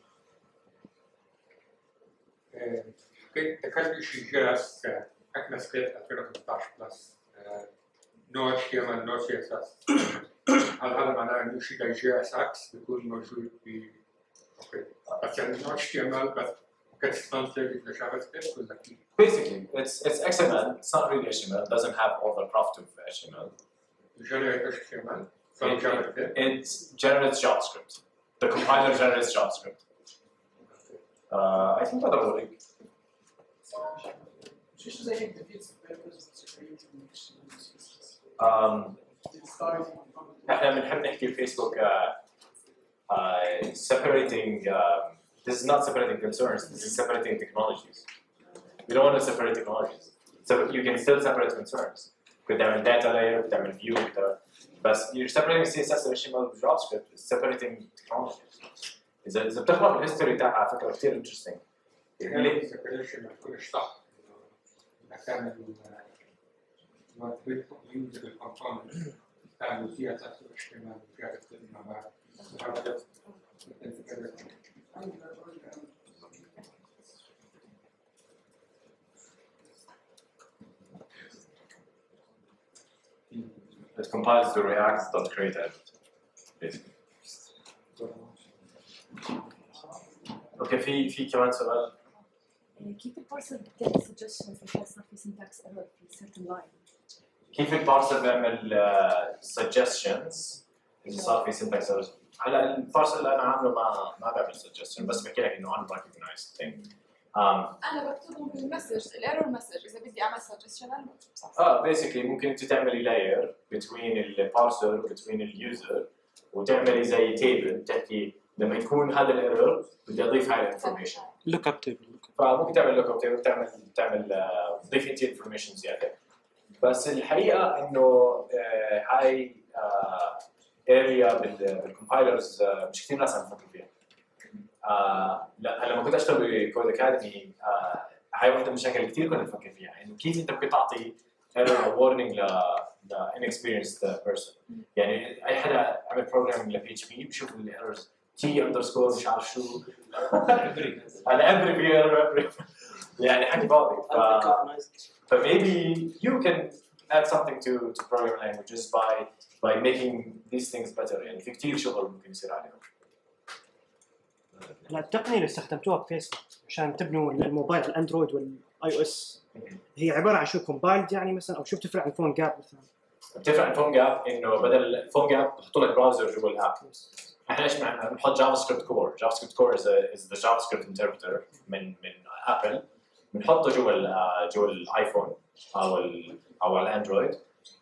كنت تكلم شيء جاس اكنا سكريبت ألفين وثلاثة عشر بلس نوع اتش تي ام ال نوع سي اس اس هل هذا معناه انه شيء زي جي اس اكس بيكون موجود ب اوكي بس يعني نوع اتش تي ام ال بس كانت ترانسليت لجافا سكريبت ولا كيف؟ Basically it's it's X M L it's not really H T M L it doesn't have all the craft of H T M L. Generate H T M L from JavaScript. It generates JavaScript. the compiler generates JavaScript. Uh, I think هذا بوريك. شو شو زي هيك defeats the purpose of creating Um, احنا بنحب نحكي في فيسبوك uh, uh, separating um, this is not separating concerns, this is separating technologies. We don't want to separate technologies. So you can still separate concerns. You could have a data layer, you could have a view, you could have, but you're separating C S S and H T M L with JavaScript, it's separating technologies. إذا إذا بتقرأ الهيستوري تاعها فكرة كثير interesting. ليه؟ separation ما تكونش صح. إذا كان ما تريد use الكومبوننت كانوا سي اس اس و اتش تي ام ال وجافا مع بعض. It compiles to React, don't create it, basically. اوكي في في كمان سؤال. كيف البارسر بتعمل suggestions لما صار في syntax error في certain line؟ كيف البارسر بيعمل uh, suggestions إذا صار في syntax error؟ هلا البارسر اللي أنا عامله ما ما بيعمل suggestion بس بحكي لك إنه unrecognized thing. Um, أنا بكتبهم بالمسج الايرور مسج إذا بدي أعمل suggestion أنا بكتب. اه basically ممكن أنت تعملي layer between البارسر و between اليوزر وتعملي زي table تحكي لما يكون هذا الايرور بدي أضيف هاي الانفورميشن. لوك اب تيبل. فممكن تعمل لوك اب تيبل تعمل تعمل تضيف انت انفورميشن زياده. بس الحقيقه انه هاي اريا بالكومبايلرز مش كثير ناس عم تفكر فيها. لا لما كنت اشتغل بكود اكاديمي هاي واحده من المشاكل كثير كنا نفكر فيها انه كيف انت ممكن تعطي ايرور وورنينج ل inexperienced person. يعني اي حدا عمل بروجرامينج لبي اتش بي بشوف الايرورز تي اندرسكور مش عارف شو على افري في يعني حكي فاضي. ف maybe you can add something to to programming languages by by making these things better. يعني في كثير شغل ممكن يصير عليهم. هلا التقنيه اللي استخدمتوها بفيسبوك عشان تبنوا الموبايل الاندرويد والاي او اس هي عباره عن شو كومبايلد يعني مثلا او شو بتفرق عن فون جاب مثلا؟ بتفرق عن فون جاب انه بدل فون جاب بحطوا لك براوزر جوا الاب. احنا ايش بنحط جافا سكريبت كور. جافا سكريبت كور is a, is the JavaScript interpreter من من ابل بنحطه جوا ال جوا الايفون او ال او الاندرويد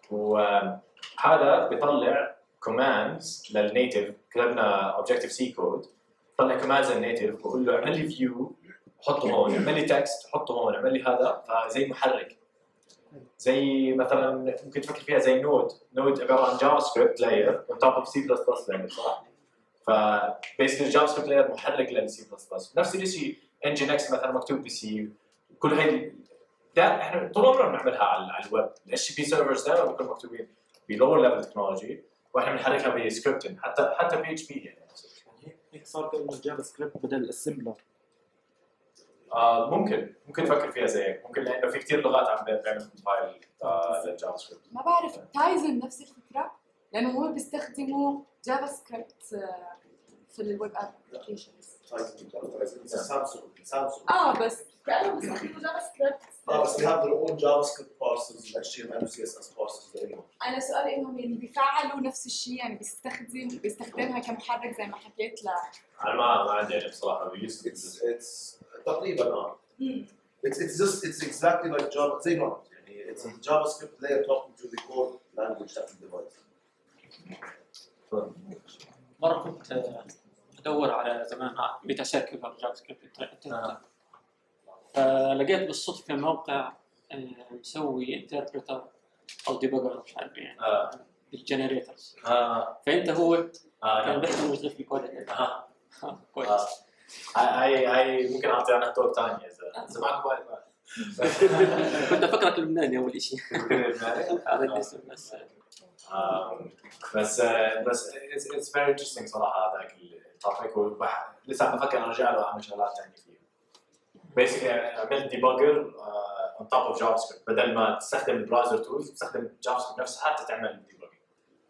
وهذا بيطلع كوماندز للنيتف. كتبنا اوبجكتيف سي كود طلع كوماندز للنيتف بقول له اعمل لي فيو حطه هون، اعمل لي تكست حطه هون، اعمل لي هذا. فزي محرك زي مثلا ممكن تفكر فيها زي نود. نود عباره عن جافا سكريبت لاير on top of C plus plus لاير صح؟ فبيسكلي الجافا سكريبت لاير محرك للسي بلس بلس. نفس الشيء انجن اكس مثلا مكتوب بسي. كل هاي ده احنا طول عمرنا بنعملها على على الويب. الاتش تي بي سيرفرز دائما بيكونوا مكتوبين بلور ليفل تكنولوجي واحنا بنحركها بسكريبتنج حتى حتى بي اتش بي يعني. هيك صار كأنه الجافا سكريبت بدل السمبلر. آه ممكن ممكن تفكر فيها زي هيك. ممكن لانه في كثير لغات عم بيعملوا كومبايل آه للجافا سكريبت. ما بعرف تايزن نفس الفكره لانه هو بيستخدموا جافا سكريبت في الويب ابلكيشنز. سامسونج سامسونج اه بس كانوا بيستخدموا جافا سكريبت. اه بس they have their own JavaScript parsers اتش تي ام ال و سي اس اس parsers لإلهم. انا سؤالي انهم يعني بيفعلوا نفس الشيء يعني بيستخدم بيستخدمها كمحرك زي ما حكيت ل انا ما ما عندي علم بصراحه بيوز. It's it's تقريبا اه. It's it's just it's exactly like Java زي ما يعني it's a JavaScript layer talking to the core language of the device. مرة كنت أدور على زمان ميتا سيركلر جافا سكريبت فلقيت بالصدفة موقع مسوي انتربريتر أو ديبجر مش عارف يعني بالجنريترز. فأنت هو كان بيحكي مش في الكود اه كويس. هاي هاي ممكن أعطي عنها توك ثاني إذا إذا معك موبايل. كنت أفكرك لبناني أول شيء. هذا الاسم بس. بس بس it's it's very interesting صراحة هذاك التوبيك ولسه عم بفكر أرجع له أعمل شغلات ثانية فيه. basically عملت debugger uh, on top of JavaScript بدل ما تستخدم البراوزر تولز تستخدم JavaScript نفسها حتى تعمل debugging.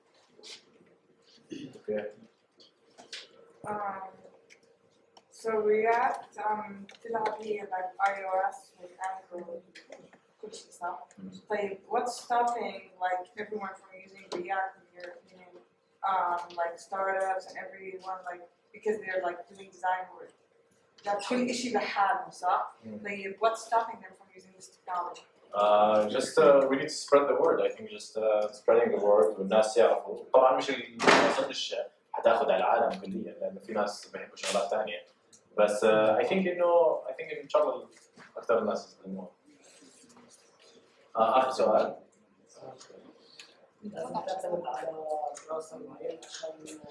Okay. Um, so React um تلعب هي like iOS with Android كل شيء صح؟ طيب what's stopping like everyone from using React in your opinion? Um, like startups and everyone like because they're like doing design work. ده كل شيء لحاله صح؟ طيب what's stopping them from using this technology? Uh, just uh, we need to spread the word. I think just uh, spreading the word والناس يعرفوا. طبعا مش ما اظنش حتاخذ على العالم كليا لانه في ناس بيحبوا شغلات ثانيه. بس uh, I think انه I think ان شاء الله اكثر الناس يستخدموها. uh, اخر سؤال. لازم تعتمد على براوزر معين عشان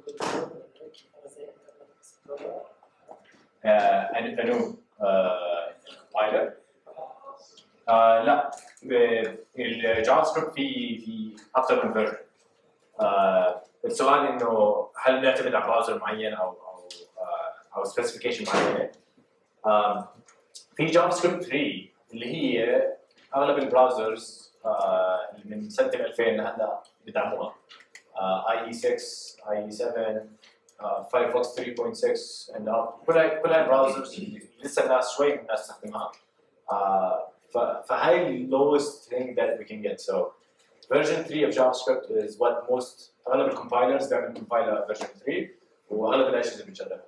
uh, انو بايلر uh, لا الجافا سكريبت في في اكثر من فيرجن. uh, السؤال انه هل نعتمد على براوزر معين او او uh, او سبيسيفيكيشن معينه. um, في جافا سكريبت ثلاثة اللي هي اغلب البراوزرز uh, من سنه ألفين لهلا بدعموها. اي اي ستة اي اي سبعة فايرفوكس ثلاثة فاصلة ستة and up. كل هاي كل هاي البراوزرز اللي لسه الناس شوي من الناس تستخدمها. uh, فهاي ال lowest thing that we can get. So version three of JavaScript is what most اغلب الكومبايلرز بيعمل كومبايلر version three واغلب الاجهزه بتجربها.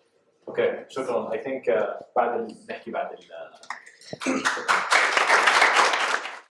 اوكي شكرا. I think uh, بعد ال... نحكي بعد ال